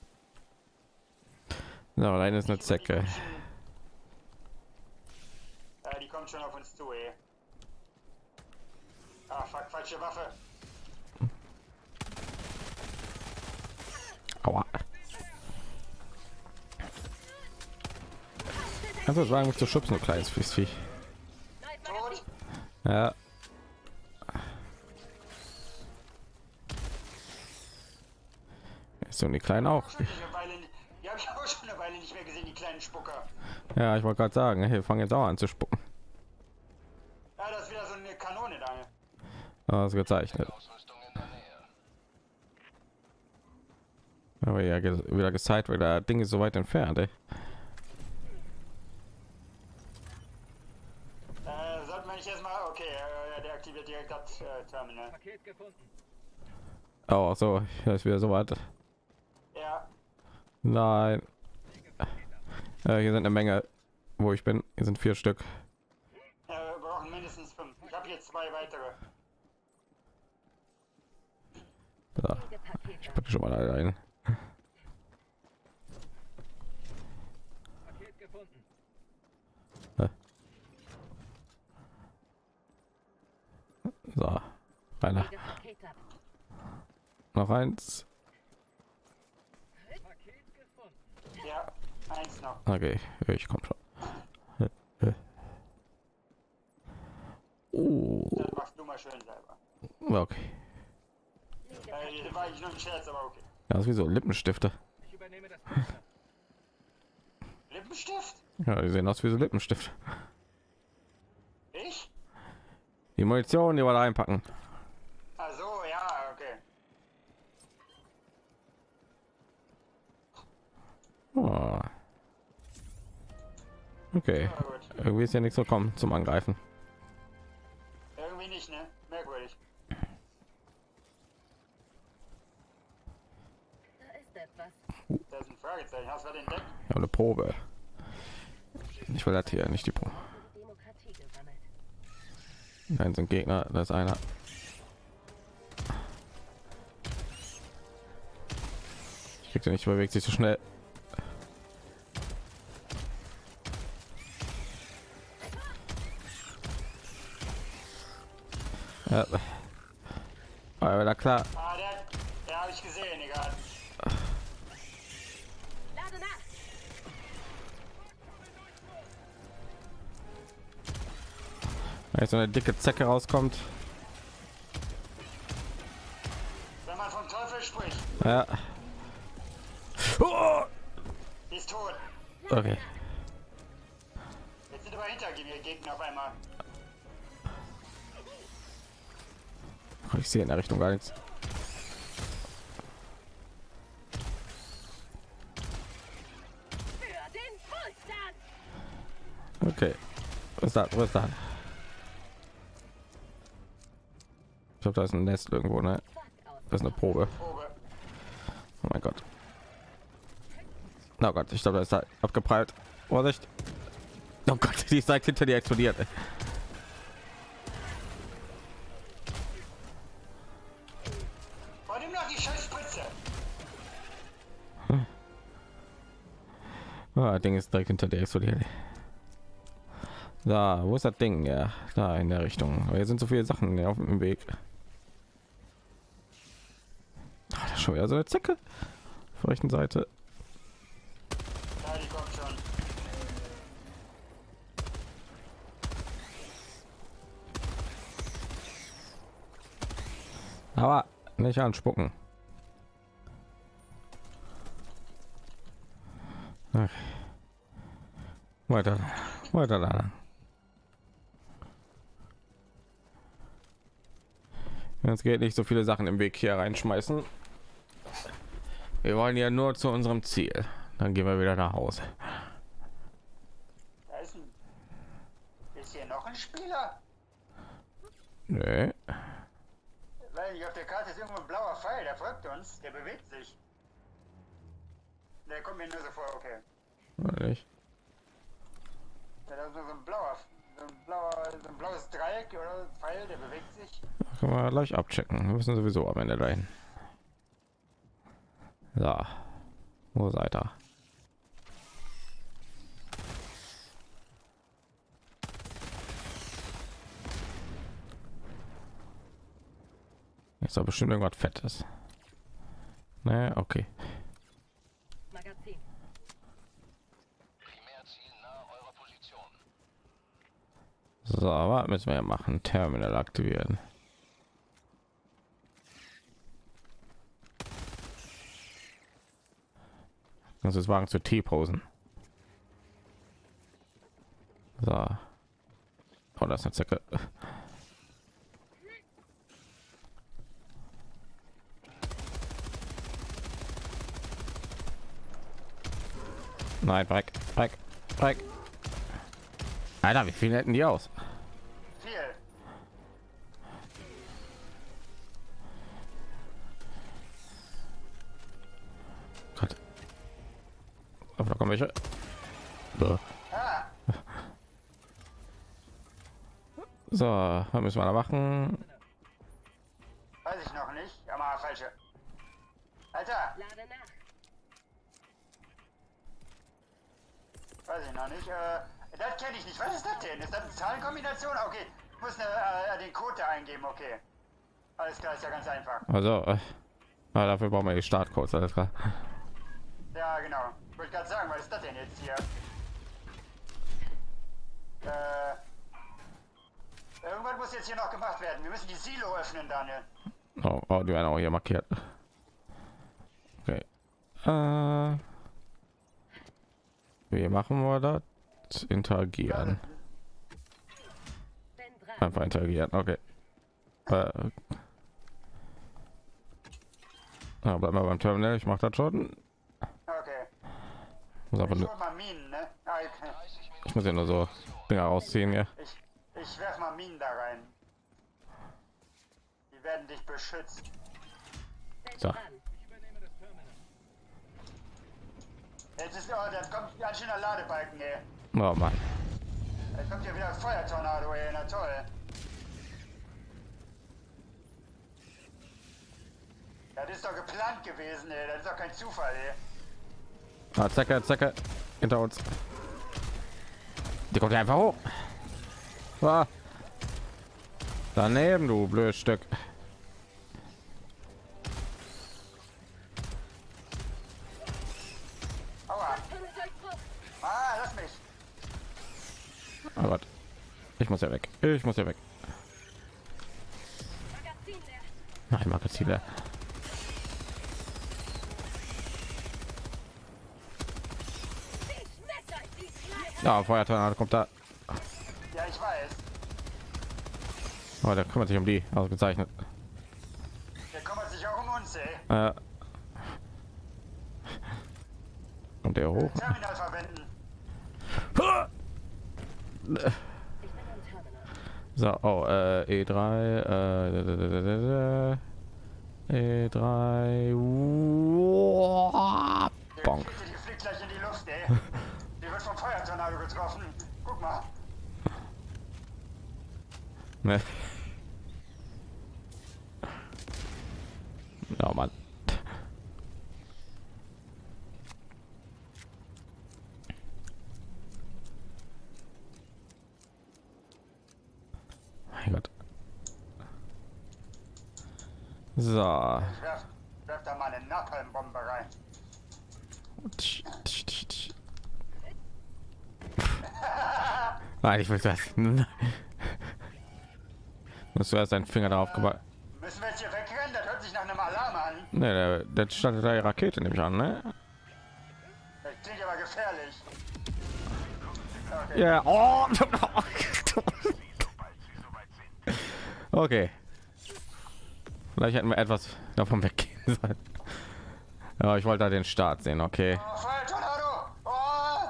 B: So, allein ist eine Zecke.
A: Ja, die kommt schon auf uns zu, ey. Ah, fuck, falsche Waffe.
B: Aua. Kannst du sagen, mich zu schubsen, du kleines Viech?
A: Tot.
B: Ja. Ist so die Kleinen auch.
A: Schon eine Weile, die habe ich auch schon eine Weile nicht mehr gesehen, die kleinen Spucker.
B: Ja, ich wollte gerade sagen, hey, wir fangen jetzt auch an zu spucken.
A: Ja, das ist wieder so eine Kanone da.
B: Das ist gezeichnet. Aber ja, ge wieder gezeigt, weil das Ding ist so weit entfernt. Ey.
A: Äh, sollten wir nicht erstmal. Okay, äh, der aktiviert direkt das äh, Terminal.
C: Paket gefunden.
B: Oh, so, das ist wieder so weit.
A: Ja,
B: Nein. Äh, hier sind eine Menge, wo ich bin. Hier sind vier Stück.
A: äh, wir brauchen mindestens fünf. Ich habe jetzt zwei weitere.
B: So, ich packe schon mal alle ein.
C: Paket gefunden.
B: So, einer. Noch eins.
C: Paket gefunden.
A: Ja, eins noch.
B: Okay, ich komme schon. Uh,
A: Das machst du mal schön selber.
B: okay.
A: Äh, das war eigentlich nur ein Scherz, aber okay.
B: Ja, das ist wie so Lippenstifte.
C: Ich übernehme das Fenster.
A: Lippenstift?
B: Ja, die sehen aus wie so Lippenstift.
A: Ich?
B: Die Munition, die wir da einpacken.
A: Ach so, ja, okay.
B: Oh. Okay,
A: Ja, gut.
B: irgendwie ist ja nichts so kommen zum Angreifen.
A: Irgendwie nicht, ne? Merkwürdig.
D: Da ist etwas.
A: Da ist ein Fragezeichen. Hast du was entdeckt?
B: Ja, eine Probe. Ich will das hier nicht die Probe.
D: Die Demokratie gesammelt.
B: Nein, sind Gegner. Da ist einer. Ich krieg den nicht, bewegt sich so schnell. Ja. Aber da klar.
A: Ah, der, der habe ich gesehen, egal.
D: Lade nach!
B: Wenn jetzt so eine dicke Zecke rauskommt.
A: Wenn man vom Teufel spricht,
B: Ja. Oh!
A: die ist tot.
B: Okay.
A: Jetzt sind aber hinter mir Gegner auf einmal.
B: Ich sehe in der Richtung gar nichts.
D: Für den Wohlstand!
B: Okay. Was ist da? Was ist da? Ich glaube, da ist ein Nest irgendwo, ne? Das ist eine Probe.
A: Probe.
B: Oh mein Gott. Oh Gott, ich glaube, da ist da abgeprallt. Vorsicht. Oh Gott, die ist direkt hinter dir explodiert.
A: Vor dem noch die scheiß Spritze.
B: Ah, Ding ist direkt hinter dir explodiert. Da, wo ist das Ding? Ja, da in der Richtung. Aber hier sind so viele Sachen auf dem Weg. Ah, das ist schon wieder so eine Zecke. Auf der rechten Seite.
A: Ja, die kommt schon.
B: Aber nicht anspucken. Okay. Weiter, weiter da. Jetzt geht nicht so viele Sachen im Weg hier reinschmeißen. Wir wollen ja nur zu unserem Ziel. Dann gehen wir wieder nach Hause.
A: Da ist ein. Ist hier noch ein Spieler?
B: Nee.
A: Weil hier auf der Karte ist irgendwo ein blauer Pfeil, der folgt uns, der bewegt sich. Der kommt mir nur so vor, okay.
B: Oder nicht?
A: Ja, das Also so ein blauer, so ein blauer, so ein blaues Dreieck oder Pfeil, der bewegt sich.
B: Können wir gleich abchecken. Wir müssen sowieso am Ende dahin. So, wo seid ihr? Ist doch bestimmt irgendwas Fettes. Ne, okay.
D: Magazin.
C: Primärziel nahe eurer Position.
B: So, was müssen wir ja machen? Terminal aktivieren. Das ist Wagen zu T-Posen. So. Oh, das ist eine Zecke. Nein, weg, weg, weg. Alter, wie viel hätten die aus?
A: Viel.
B: Gott. Aber da kommen welche. So.
A: Ah,
B: So, was müssen wir da machen?
A: weiß ich noch nicht. Aber falsche. Alter,
D: Lade nach.
A: weiß ich noch nicht. Äh, das kenne ich nicht. Was ist das denn? Ist das eine Zahlenkombination? Okay, ich muss eine, äh, den Code da eingeben. Okay. Alles klar, ist ja ganz einfach.
B: Also, äh, ah, dafür brauchen wir die Startcodes, alles klar.
A: Ja, genau. Ich wollte gerade sagen, was ist das denn jetzt hier? Äh, irgendwas muss jetzt hier noch gemacht werden. Wir müssen die Silo öffnen, Daniel.
B: Oh, oh, die werden auch hier markiert. Okay. Äh, wie machen wir das? Interagieren.
D: Bin dran.
B: Einfach interagieren. Okay. Äh, ja, bleib mal beim Terminal. Ich mache das schon.
A: Okay.
B: Muss aber
A: Ich
B: nur,
A: hol mal Minen, ne? Ah, okay.
B: ich muss ja nur so Dinger rausziehen, ja.
A: Ich, ich werf mal Minen da rein. Die werden dich beschützt.
D: Bin
B: So.
D: dran.
C: Ich übernehme das Terminal.
A: Jetzt ist, oh, das kommt ganz schöner Ladebalken, ey.
B: Oh Mann.
A: Jetzt kommt ja wieder ein Feuertornado, ey. Na toll. Das ist doch geplant gewesen, ey. Das ist doch kein Zufall, ey.
B: Ah, Zecke, Zecke. Hinter uns. Die kommt ja einfach hoch. Ah. Daneben, du blödes Stück.
A: Aua.
D: Tunneldurchbruch.
A: Ah, lass mich.
B: Oh Gott. Ich muss ja weg. Ich muss ja weg.
D: Magazin leer.
B: Nein, Magazin leer.
D: Wie schmeckt euch die Fleisch?
B: Ja, Feuertornado kommt da.
A: Ja, ich weiß.
B: Oh, der kümmert sich um die. Ausgezeichnet.
A: Der kümmert sich auch um uns, ey.
B: Äh. Kommt der hoch?
A: Terminal verwenden.
D: Ich bin am Terminal.
B: So, oh, äh, E drei, äh, E drei, wow,
A: Der
B: bonk.
A: fliegt, die fliegt gleich in die Luft, ey. Die wird vom Feuertornado getroffen. Guck mal.
B: Ne. Ja, Mann. Mein Gott. So.
A: Ich werf, werf da mal eine Napalmbombe rein.
B: Nein, ich will das. Musst du erst deinen Finger darauf gemacht?
A: Müssen wir jetzt hier wegrennen? Das hört sich nach einem Alarm an.
B: Ne, der, der startet da die Rakete, nehme ich an, ne?
A: Das klingt aber gefährlich. Okay.
B: Ja. Oh. Okay. Vielleicht hätten wir etwas davon weggehen sollen. Ja, ich wollte da den Start sehen, okay.
A: Oh, Feuertornado! Oh!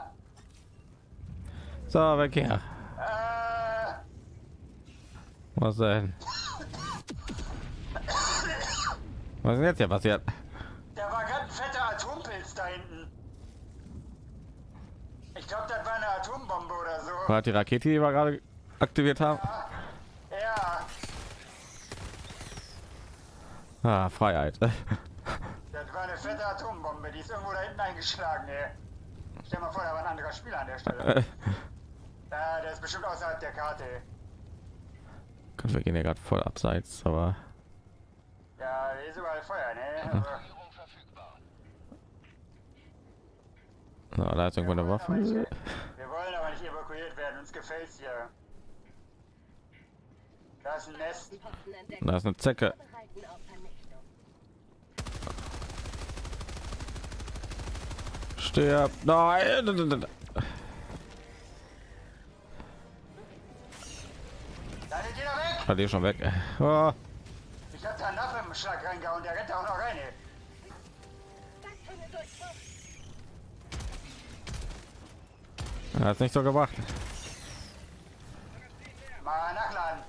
B: So, weg hier.
A: Äh,
B: Was denn? Was ist denn jetzt hier passiert?
A: da war ganz ein fetter Atompilz da hinten. Ich glaube, das war eine Atombombe oder so.
B: War das die Rakete, die wir gerade aktiviert haben?
A: Ja,
B: Ah, Freiheit.
A: das war eine fette Atombombe. Die ist irgendwo da hinten eingeschlagen, ey. Stell mal vor, da war ein anderer Spieler an der Stelle. Ja, der ist bestimmt außerhalb der Karte.
B: Gott, wir gehen ja gerade voll abseits, aber
A: Ja, hier ist überall Feuer, ne? Also,
B: na, da ist irgendwo eine Waffe.
A: wir wollen aber nicht evakuiert werden. Uns gefällt's hier. Da ist ein Nest.
D: Die Posten entdeckt.
B: Da ist eine Zecke.
D: Vorbereiten auf Vernichtung.
B: Stirb. Nein.
A: Da ist jeder weg!
B: Hat die schon weg. Oh.
A: Ich hab da einen Napf im Schlag reingehauen, der rennt da auch noch rein, ey.
D: Das können wir durchbruch.
B: Hat es nicht so gebracht.
A: Mal nachladen.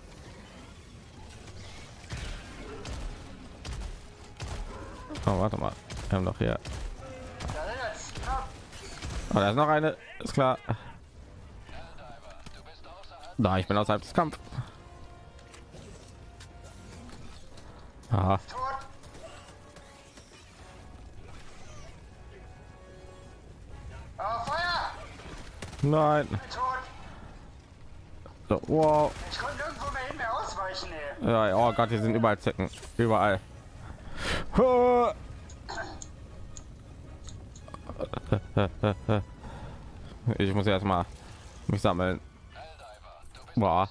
B: Oh, warte mal. Wir haben doch hier.
A: Da sind jetzt. Stopp.
B: Oh, da ist noch eine. Ist klar. Da, ich bin außerhalb des Kampfs. Aha.
A: Tot. Oh, Feuer!
B: Nein.
A: Bin tot.
B: So, wow.
A: Ich konnte nirgendwo mehr hin mehr ausweichen, ey.
B: Ja, oh Gott, hier sind überall Zecken. Überall. Oh. Ich muss erst mal mich sammeln. Boah.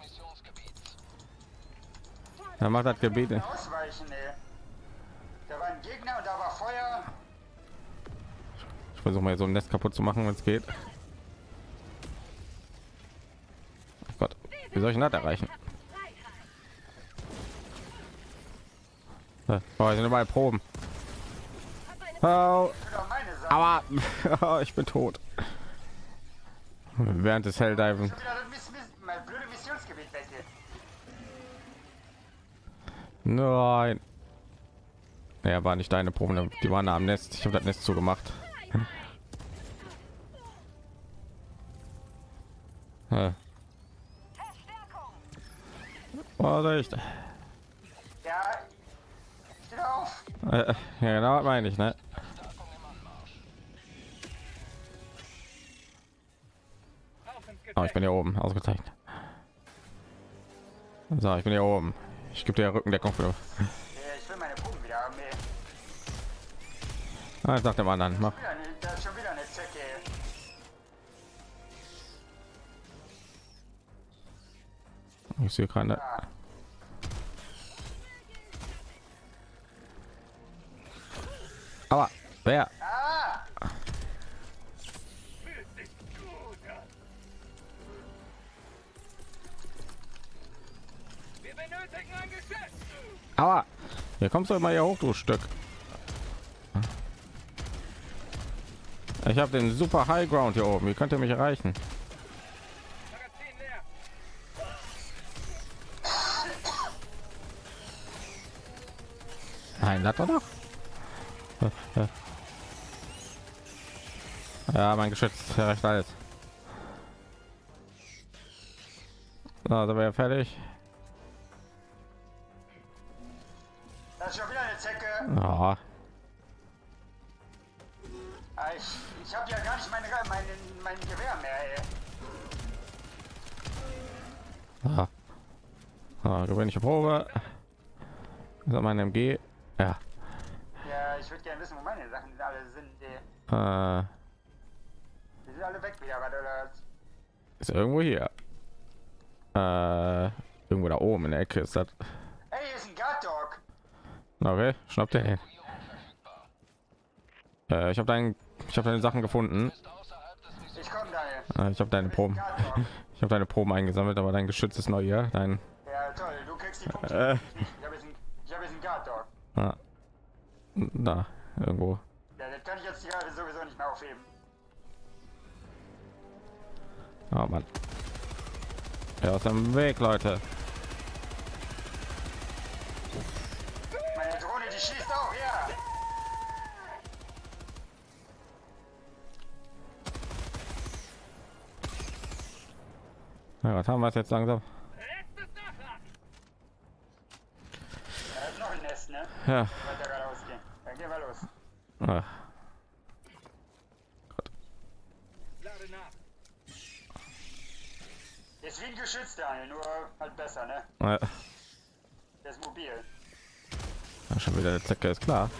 B: Er macht das Gebiet.
A: Mehr ausweichen, ey. Da war ein Gegner und da war Feuer.
B: Ich versuche mal so ein Nest kaputt zu machen, wenn es geht. Oh Gott, wie soll ich das erreichen? Oh, hier sind überall Proben. Oh,
A: Das sind doch meine Sachen.
B: aber oh, ich bin tot. Während des Helldiven.
A: Schon wieder das Miss, Miss, mein blöde Missionsgebiet weg hier.
B: Nein. Ja, war nicht deine Proben, die waren am Nest. Ich habe das Nest zugemacht. Ja. Vorsicht.
A: Ja. Steh auf.
B: Äh, ja, genau, das meine ich, ne? Oh, ich bin hier oben, ausgezeichnet. So, ich bin hier oben. Ich gebe dir Rückendeckung für.
A: Ja, ich will meine Proben wieder haben, ey.
B: Ah, sagt dem anderen, mach.
A: Wieder eine- Da ist schon wieder eine Zecke, ey.
B: Ich sehe keine.
A: Ja.
B: Aber wer?
A: Ah!
C: Wir benötigen ein Geschütz.
B: Aber hier kommst du immer hier hoch, du Stück. Ich habe den super High Ground hier oben. Wie könnt ihr mich erreichen?
C: Magazin leer.
B: Nein, das doch noch. Ja, mein Geschütz erreicht alles. So, da wäre fertig.
A: Da ist schon wieder eine Zecke.
B: Ja,
A: Ah, ich ich habe ja gar nicht meine, meine, mein Gewehr mehr, ey.
B: ja. Ah, gewöhnliche Probe. Das ist mein M G. Ja.
A: Ja, ich würde gerne wissen, wo meine Sachen alle sind, ey.
B: Äh,
A: Die sind alle weg wieder, was oder?
B: ist irgendwo hier. Äh, irgendwo da oben in der Ecke ist das.
A: Ey, hier ist ein Guard Dog.
B: Okay, schnapp den. Äh, ich habe deinen, ich habe deine Sachen gefunden.
A: Ich komme da, ey.
B: Äh, ich habe deine Proben.
A: Guard Dog.
B: Ich habe deine Proben eingesammelt, aber dein Geschütz ist neu hier. Dein.
A: Ja, toll, du kriegst die Punkte.
B: Äh.
A: Ich habe jetzt, ein- ich hab jetzt einen Guard Dog.
B: Ah, da irgendwo.
A: Ja, das kann ich jetzt gerade sowieso nicht mehr aufheben.
B: Oh Mann. Ja, aus dem Weg, Leute.
A: Meine Drohne, die schießt auch, ja.
B: Ja, was haben wir jetzt langsam?
C: Letztes Nachladen.
A: Da ist noch ein Nest, ne?
B: Ja.
A: Weiter geradeaus gehen. Dann gehen wir los.
B: Ach,
C: Lade nach.
A: Ist wie ein Geschütz, Daniel, nur halt besser, ne?
B: ja.
A: Der ist mobil.
B: Ja, schon wieder der Zecke, ist klar.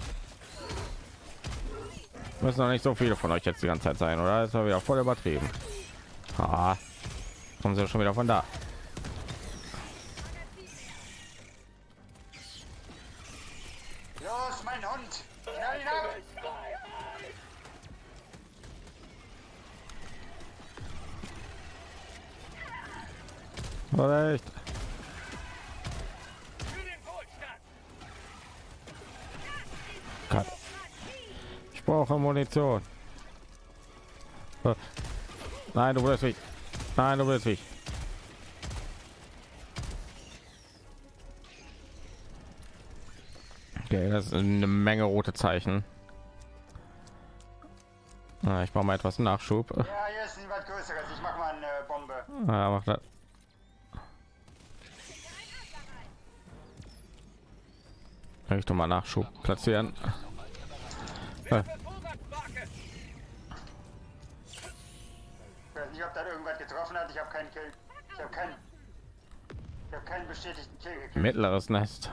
B: Müssen noch nicht so viele von euch jetzt die ganze Zeit sein, oder? Das war wieder voll übertrieben. Ah, kommen sie schon wieder von da.
A: Los, mein Hund! Knall ihn ab!
B: Oder echt?
C: Für den Wohlstand.
B: Gott. Ich brauche Munition. Oh. Nein, du willst mich. Nein, du willst mich. Okay, das ist eine Menge rote Zeichen. Ah, ich mache mal etwas Nachschub.
A: Ja, hier ist ein was Größeres. Ich mach mal eine Bombe.
B: Ah, mach das. Ich tu mal Nachschub platzieren. Ah,
C: Werfe Vorratsmarke.
A: Ich weiß nicht, ob da irgendwas getroffen hat. Ich habe keinen Kill. Ich habe keinen. Ich habe keinen bestätigten Kill gekriegt.
B: mittleres Nest.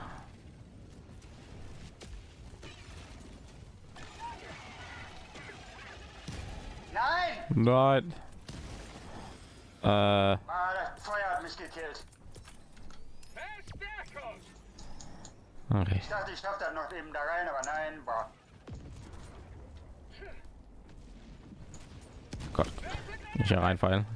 A: Nein!
B: Nein. Äh,
A: Ah, das Feuer hat mich gekillt.
C: Verstärkung.
B: okay.
A: Ich dachte, ich schaff das noch eben da rein, aber nein, boah.
B: Gott, nicht hier reinfallen.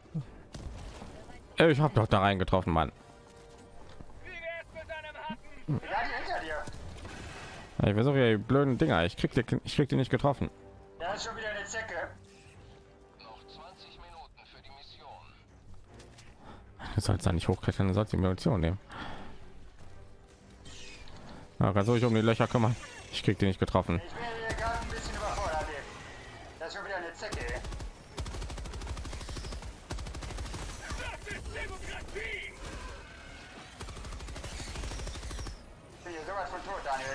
B: Ich habe doch da rein getroffen, Mann.
C: Wie wär's mit einem harten?
A: Ja, die hinter dir.
B: Ich versuche ja die blöden Dinger. Ich krieg die, ich krieg die nicht getroffen.
A: Da ist schon wieder eine Zecke.
E: Noch zwanzig Minuten für die Mission.
B: Du sollst da nicht hochklettern, du sollst die Munition nehmen. Ja, kannst du dich um die Löcher kümmern. Ich krieg die nicht getroffen.
A: Ich bin hier gerade ein bisschen überfordert. ey. Da ist schon wieder eine Zecke. ey.
C: Das ist Demokratie.
A: Ich bin hier sowas von tot, Daniel.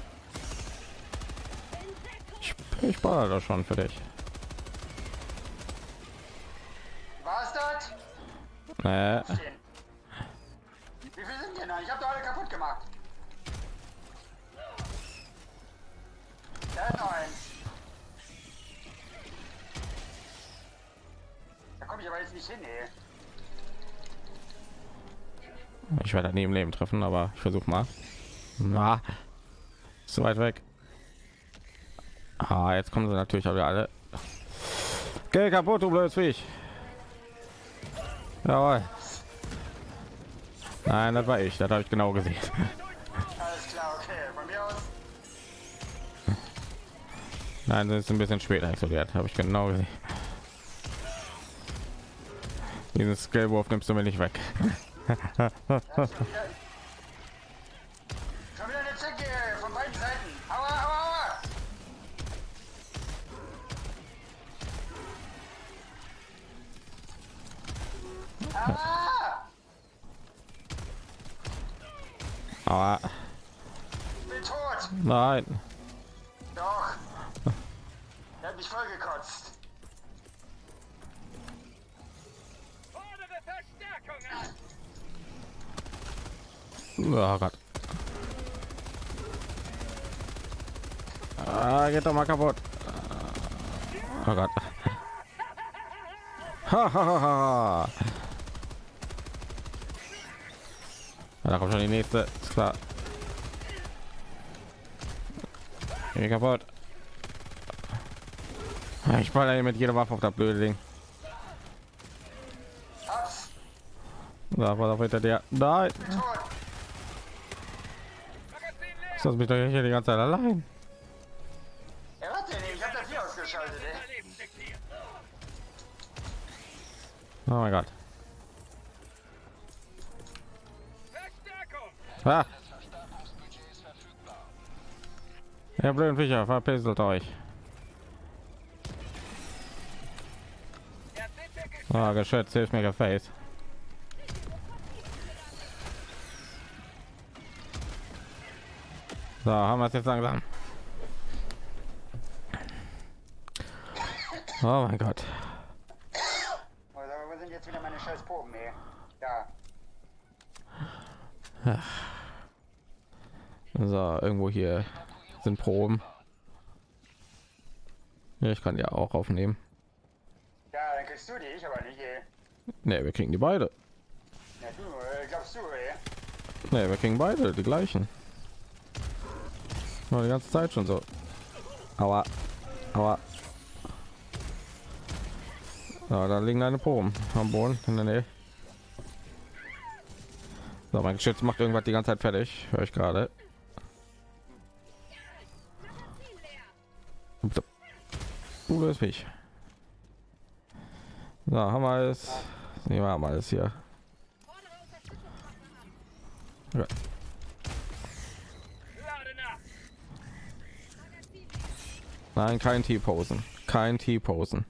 B: Ich, ich baue das schon für dich.
A: War's das?
B: Äh,
A: Stehen. Wie viele sind denn da? Ich hab doch alle kaputt gemacht. Da ist noch eins. Da komme ich aber jetzt nicht hin, ey.
B: ich werde nie im Leben treffen, aber ich versuche mal. Na, so weit weg. Ah, jetzt kommen sie natürlich auch wieder alle. Geh kaputt, du blödes Viech. Jawohl. Nein, das war ich. Das habe ich genau gesehen.
A: Alles klar, okay. Von mir aus.
B: Nein, das ist ein bisschen später explodiert. Habe ich genau gesehen. Diesen Skillwurf nimmst du mir nicht weg.
A: Da ist schon wieder, schon wieder eine Zecke ey, von beiden Seiten. Aua, aua, aua. Ah!
B: Aber
A: Ich bin tot.
B: nein.
A: Doch. Er hat mich voll gekotzt.
C: Fordere Verstärkung an.
B: Oh Gott. Ah, geht doch mal kaputt. Oh Gott. Ha, ha, ha, ha. Ja, da kommt schon die nächste. Ist klar. Geh kaputt. Ich baller hier mit jeder Waffe auf das blöde Ding.
A: Hab's.
B: Da war doch hinter der. Nein.
A: Bin tot.
C: Magazin leer.
B: Ist das mich doch hier die ganze Zeit allein?
A: Ja, was denn? Ich hab das hier ausgeschaltet, ey.
C: Überleben diktiert.
B: Oh mein Gott.
C: Verstärkung.
B: Ah,
E: Das Verstärkungsbudget ist verfügbar.
B: ihr blöden Viecher, verpisselt euch.
C: Der Bitte
B: Ah, geschützt, hilft mir Face. So, haben wir es jetzt langsam. Oh mein Gott.
A: Also, wo sind jetzt wieder meine scheiß Proben, ey? Da.
B: So, irgendwo hier sind Proben. Ja, ich kann ja auch aufnehmen.
A: Ja, dann kriegst du die, ich aber nicht, ey.
B: Ne, wir kriegen die beide.
A: Ja, du, äh, glaubst du, ey?
B: Ne, wir kriegen beide die gleichen. War die ganze Zeit schon so. Aua. Aua. Ja, da liegen eine Proben am Boden in der Nähe. So, mein Geschütz macht irgendwas die ganze Zeit fertig. Höre ich gerade. Du löst mich. So, haben wir es. Nehmen wir mal alles hier. Ja. Nein, kein T-Posen. Kein T-Posen.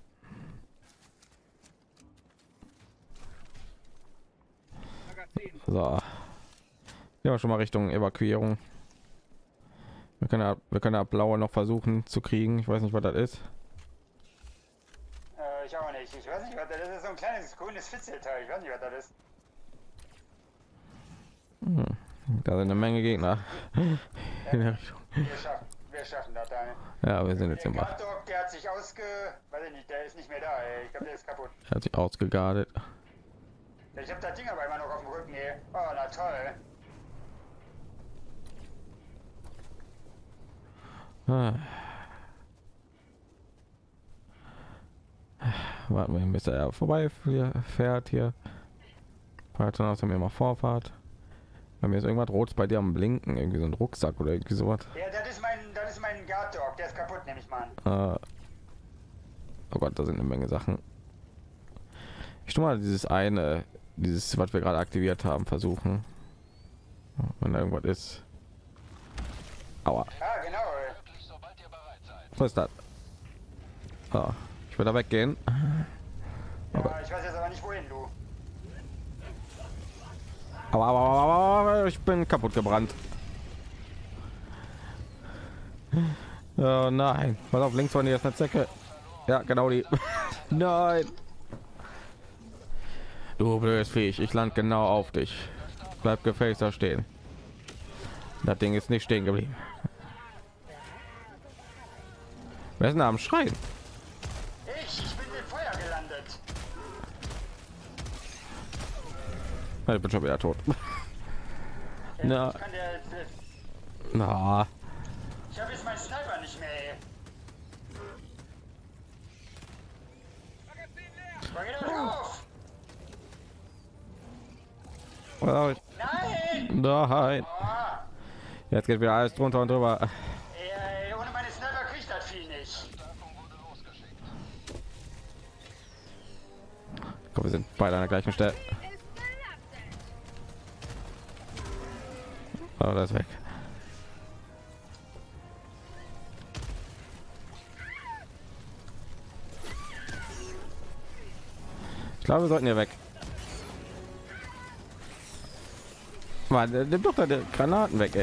B: So. Ja, schon mal Richtung Evakuierung. Wir können ja, wir können ja blaue noch versuchen zu kriegen. Ich weiß nicht, was das ist.
A: Äh, ich auch nicht. Ich weiß nicht, was das ist. Das ist so ein kleines grünes Fitzelteil. Ich weiß nicht, was das ist.
B: Hm. Da sind eine Menge Gegner. In der Richtung.
A: Wir schaffen, wir schaffen das da.
B: Ja, wir sind jetzt
A: Der
B: im Bach.
A: Guard-Dog, der hat sich ausge... Weiß ich nicht, der ist nicht mehr da, ey. Ich glaube, der ist kaputt.
B: Er hat sich ausgegardet.
A: Ich habe das Ding aber immer noch auf dem Rücken, ey. Oh, na toll.
B: Ah. Warten wir, bis er vorbei fährt hier. Fahrt dann aus mir mal Vorfahrt. Bei mir ist irgendwas Rotes bei dir am Blinken, irgendwie so ein Rucksack oder irgendwie sowas.
A: Ja, das ist mein, das ist mein Guard-Dog, der ist kaputt, nehme ich mal an.
B: Äh, oh Gott, da sind eine Menge Sachen. Ich tu mal dieses eine, dieses, was wir gerade aktiviert haben, versuchen. Wenn da irgendwas ist. Aua.
A: Ah, genau, ey.
E: Wirklich, sobald ihr bereit seid.
B: Was ist das? Ah, ich will da weggehen.
A: Ja, ich weiß jetzt aber nicht, wohin, du.
B: Aber, aber, aber, aber ich bin kaputt gebrannt. Oh nein, pass auf, links von dir ist eine Zecke. Ja, genau die. Nein. Du blödes Viech, ich land genau auf dich. Bleib gefälligst da stehen. Das Ding ist nicht stehen geblieben. Wer ist denn da am Schreien?
A: Ich, ich bin im Feuer gelandet.
B: Ich bin schon wieder tot.
A: Ja,
B: Na.
A: Ich kann der, der,
B: Na,
A: ich habe jetzt meinen Sniper nicht mehr, ey. Mach ihn doch auf!
B: oh,
A: Nein!
B: nein.
A: Oh,
B: Jetzt geht wieder alles drunter und drüber.
A: ey, ohne meine Sniper kriegt das viel nicht.
E: Verstärkung wurde losgeschickt.
B: Komm, wir sind beide an der gleichen Stelle. Oh, das ist weg. Ich glaube, wir sollten hier weg. Mann, nimm doch deine Granaten weg, ey.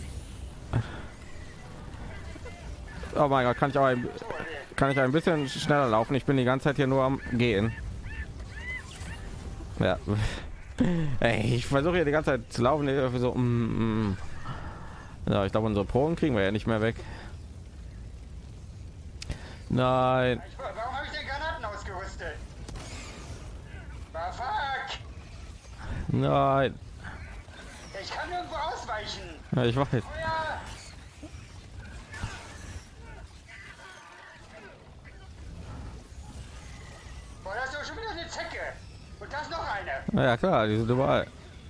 B: Oh mein Gott, kann ich auch ein, kann ich ein bisschen schneller laufen? Ich bin die ganze Zeit hier nur am Gehen. Ja. Ey, ich versuche hier die ganze Zeit zu laufen. So, mm, mm. Ja, ich glaube, unsere Proben kriegen wir ja nicht mehr weg. Nein.
A: Ich, warum habe ich den Granaten ausgerüstet? Ah, fuck!
B: Nein.
A: Ich kann irgendwo ausweichen.
B: Ja, ich weiß.
A: Oh ja! Boah, da ist doch schon wieder eine Zecke. Und das noch eine.
B: Ja klar, die sind überall.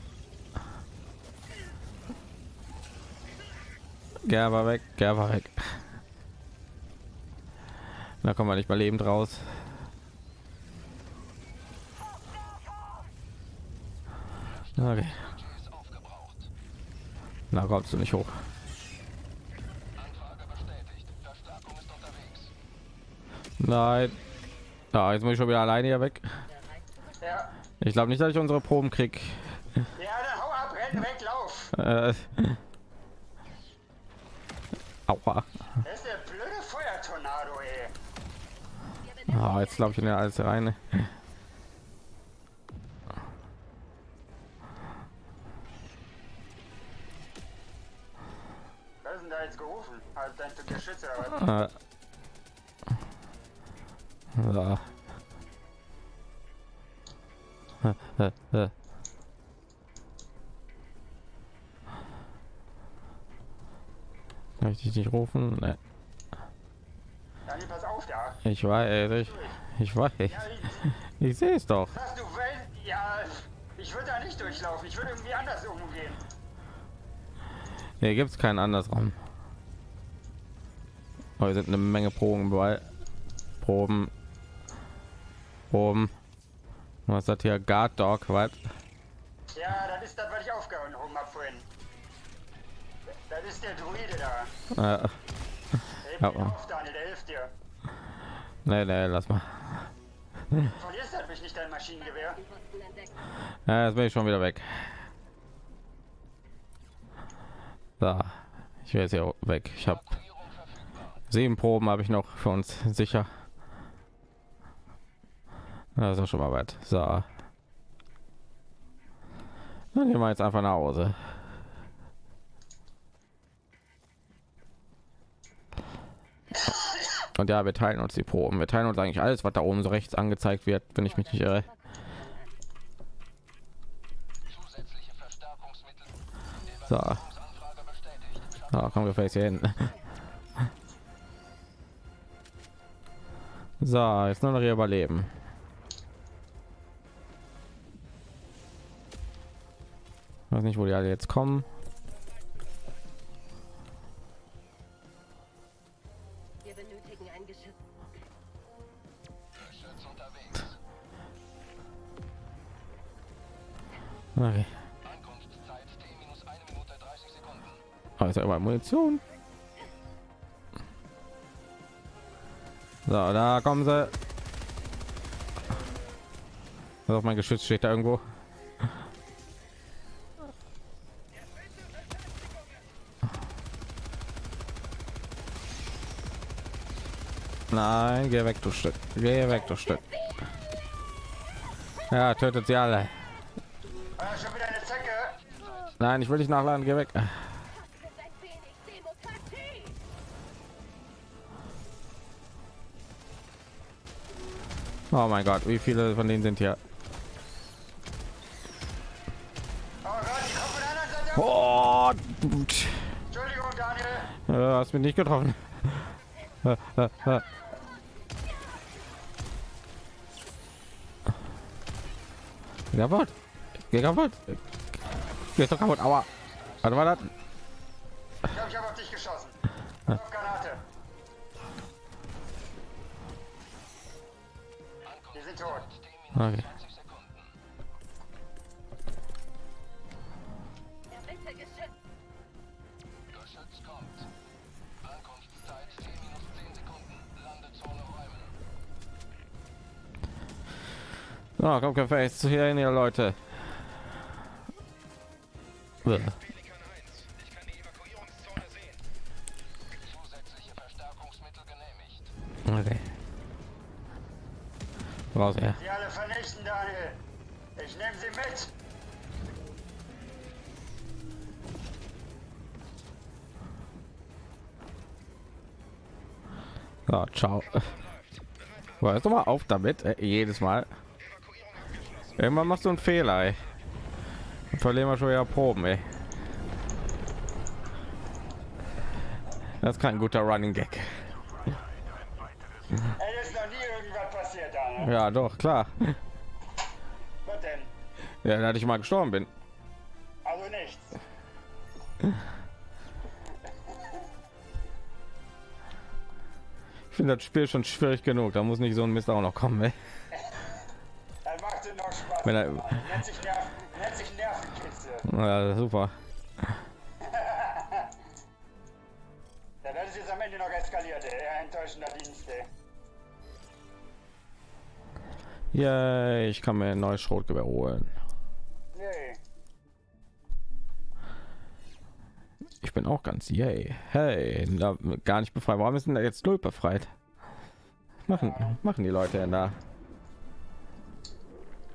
B: Geh mal weg, geh mal weg. Da kommen wir nicht mal lebend raus. Okay. Na, kommst du nicht hoch.
E: Anfrage bestätigt. Verstärkung ist unterwegs.
B: Nein. Ja, jetzt muss ich schon wieder alleine hier weg.
D: Der
B: Ich glaube nicht, dass ich unsere Proben krieg.
A: Ja, dann hau ab, renn weg, lauf.
B: Äh, aua.
A: Das ist der blöde Feuertornado, ey.
B: Ah, jetzt glaube ich in der alles rein.
A: Was ist denn da jetzt gerufen? Halt dein Geschütze oder was?
B: Äh. So. Äh, äh. Kann ich dich nicht rufen? Nee.
A: Daniel, pass auf da.
B: Ich weiß, ich, ich weiß.
A: Ja, ich,
B: Ich sehe es doch.
A: was du willst, ja, ich würde da nicht durchlaufen. Ich würde irgendwie anders umgehen.
B: Hier gibt es keinen Andersraum. Aber wir sind eine Menge Proben bei Proben. Proben. Was hat hier Guard Dog? Was?
A: Ja, das ist das, was ich aufgehauen habe vorhin. Das ist der Druide da.
B: Äh,
A: Heb
B: Ja.
A: ihn auf, Daniel, der hilft dir.
B: nee, nee, lass mal.
A: Du verlierst halt mich nicht dein Maschinengewehr.
B: Ja, jetzt bin ich schon wieder weg. So, ich will jetzt hier weg. Ich habe sieben Proben habe ich noch für uns sicher. Das ist schon mal weit. So, dann gehen wir jetzt einfach nach Hause. Und ja, wir teilen uns die Proben. Wir teilen uns eigentlich alles, was da oben so rechts angezeigt wird, wenn ich mich nicht irre.
E: Zusätzliche Verstärkungsmittel.
B: So,
E: Evakuierungsanfrage bestätigt.
B: so kommen wir vielleicht hier hin. So, jetzt nur noch hier überleben. Ich weiß nicht, wo die alle jetzt kommen.
D: Wir benötigen ein Geschütz.
E: Geschütz unterwegs.
B: Okay.
E: Ankunftszeit T minus eine Minute dreißig Sekunden.
B: Oh, ist ja immer Munition. So, da kommen sie. Also auf mein Geschütz steht da irgendwo. Nein, geh weg, du Stück. Geh weg, du Stück. Ja, tötet sie alle.
A: Ah, schon wieder eine Zecke.
B: Nein, ich will nicht nachladen, geh weg.
D: Das ist ein wenig Demokratie.
B: Oh mein Gott, wie viele von denen sind hier?
A: Oh Gott, die kommen von der anderen Seite.
B: Oh,
A: Entschuldigung, Daniel.
B: äh, hast mich nicht getroffen. Äh, äh, äh. Geh kaputt. Geh kaputt. Geh doch kaputt. Aua. Was war das?
A: Ich glaube, ich habe auf dich geschossen. Auf Granate. Die sind tot.
B: Okay.
E: zwanzig Sekunden.
D: Erbitte Geschütz.
E: Geschütz kommt. Ankunftszeit T minus zehn Sekunden. Landezone räumen.
B: So, komm, komm, face hier hin, ihr Leute. Bäh.
E: Zusätzliche Verstärkungsmittel genehmigt.
B: Okay. Raus, ja.
A: Sie alle vernichten, Daniel. Ich nehme sie mit.
B: So, ciao. Boah, jetzt doch mal auf damit, äh, jedes Mal. Irgendwann machst du einen Fehler, ey. Dann verlieren wir schon wieder Proben, ey. Das ist kein guter Running Gag.
A: Ey, ist noch nie irgendwas passiert, Daniel.
B: Ja, doch, klar.
A: Was denn?
B: Ja, da ich mal gestorben bin.
A: Also nichts.
B: Ich finde das Spiel schon schwierig genug. Da muss nicht so ein Mist auch noch kommen, ey.
A: Dann macht es noch Spaß.
B: Wenn er-
A: Nennt sich, Nerven, nennt sich Nervenkitze.
B: Ja, super.
A: Ja, das ist jetzt am Ende noch eskaliert, ey. Enttäuschender Dienst, ey.
B: Ja, ich kann mir ein neues Schrotgewehr holen.
A: Yay.
B: Ich bin auch ganz yay. Hey, da, gar nicht befreit. Warum ist denn da jetzt null befreit? Machen, machen die Leute denn da?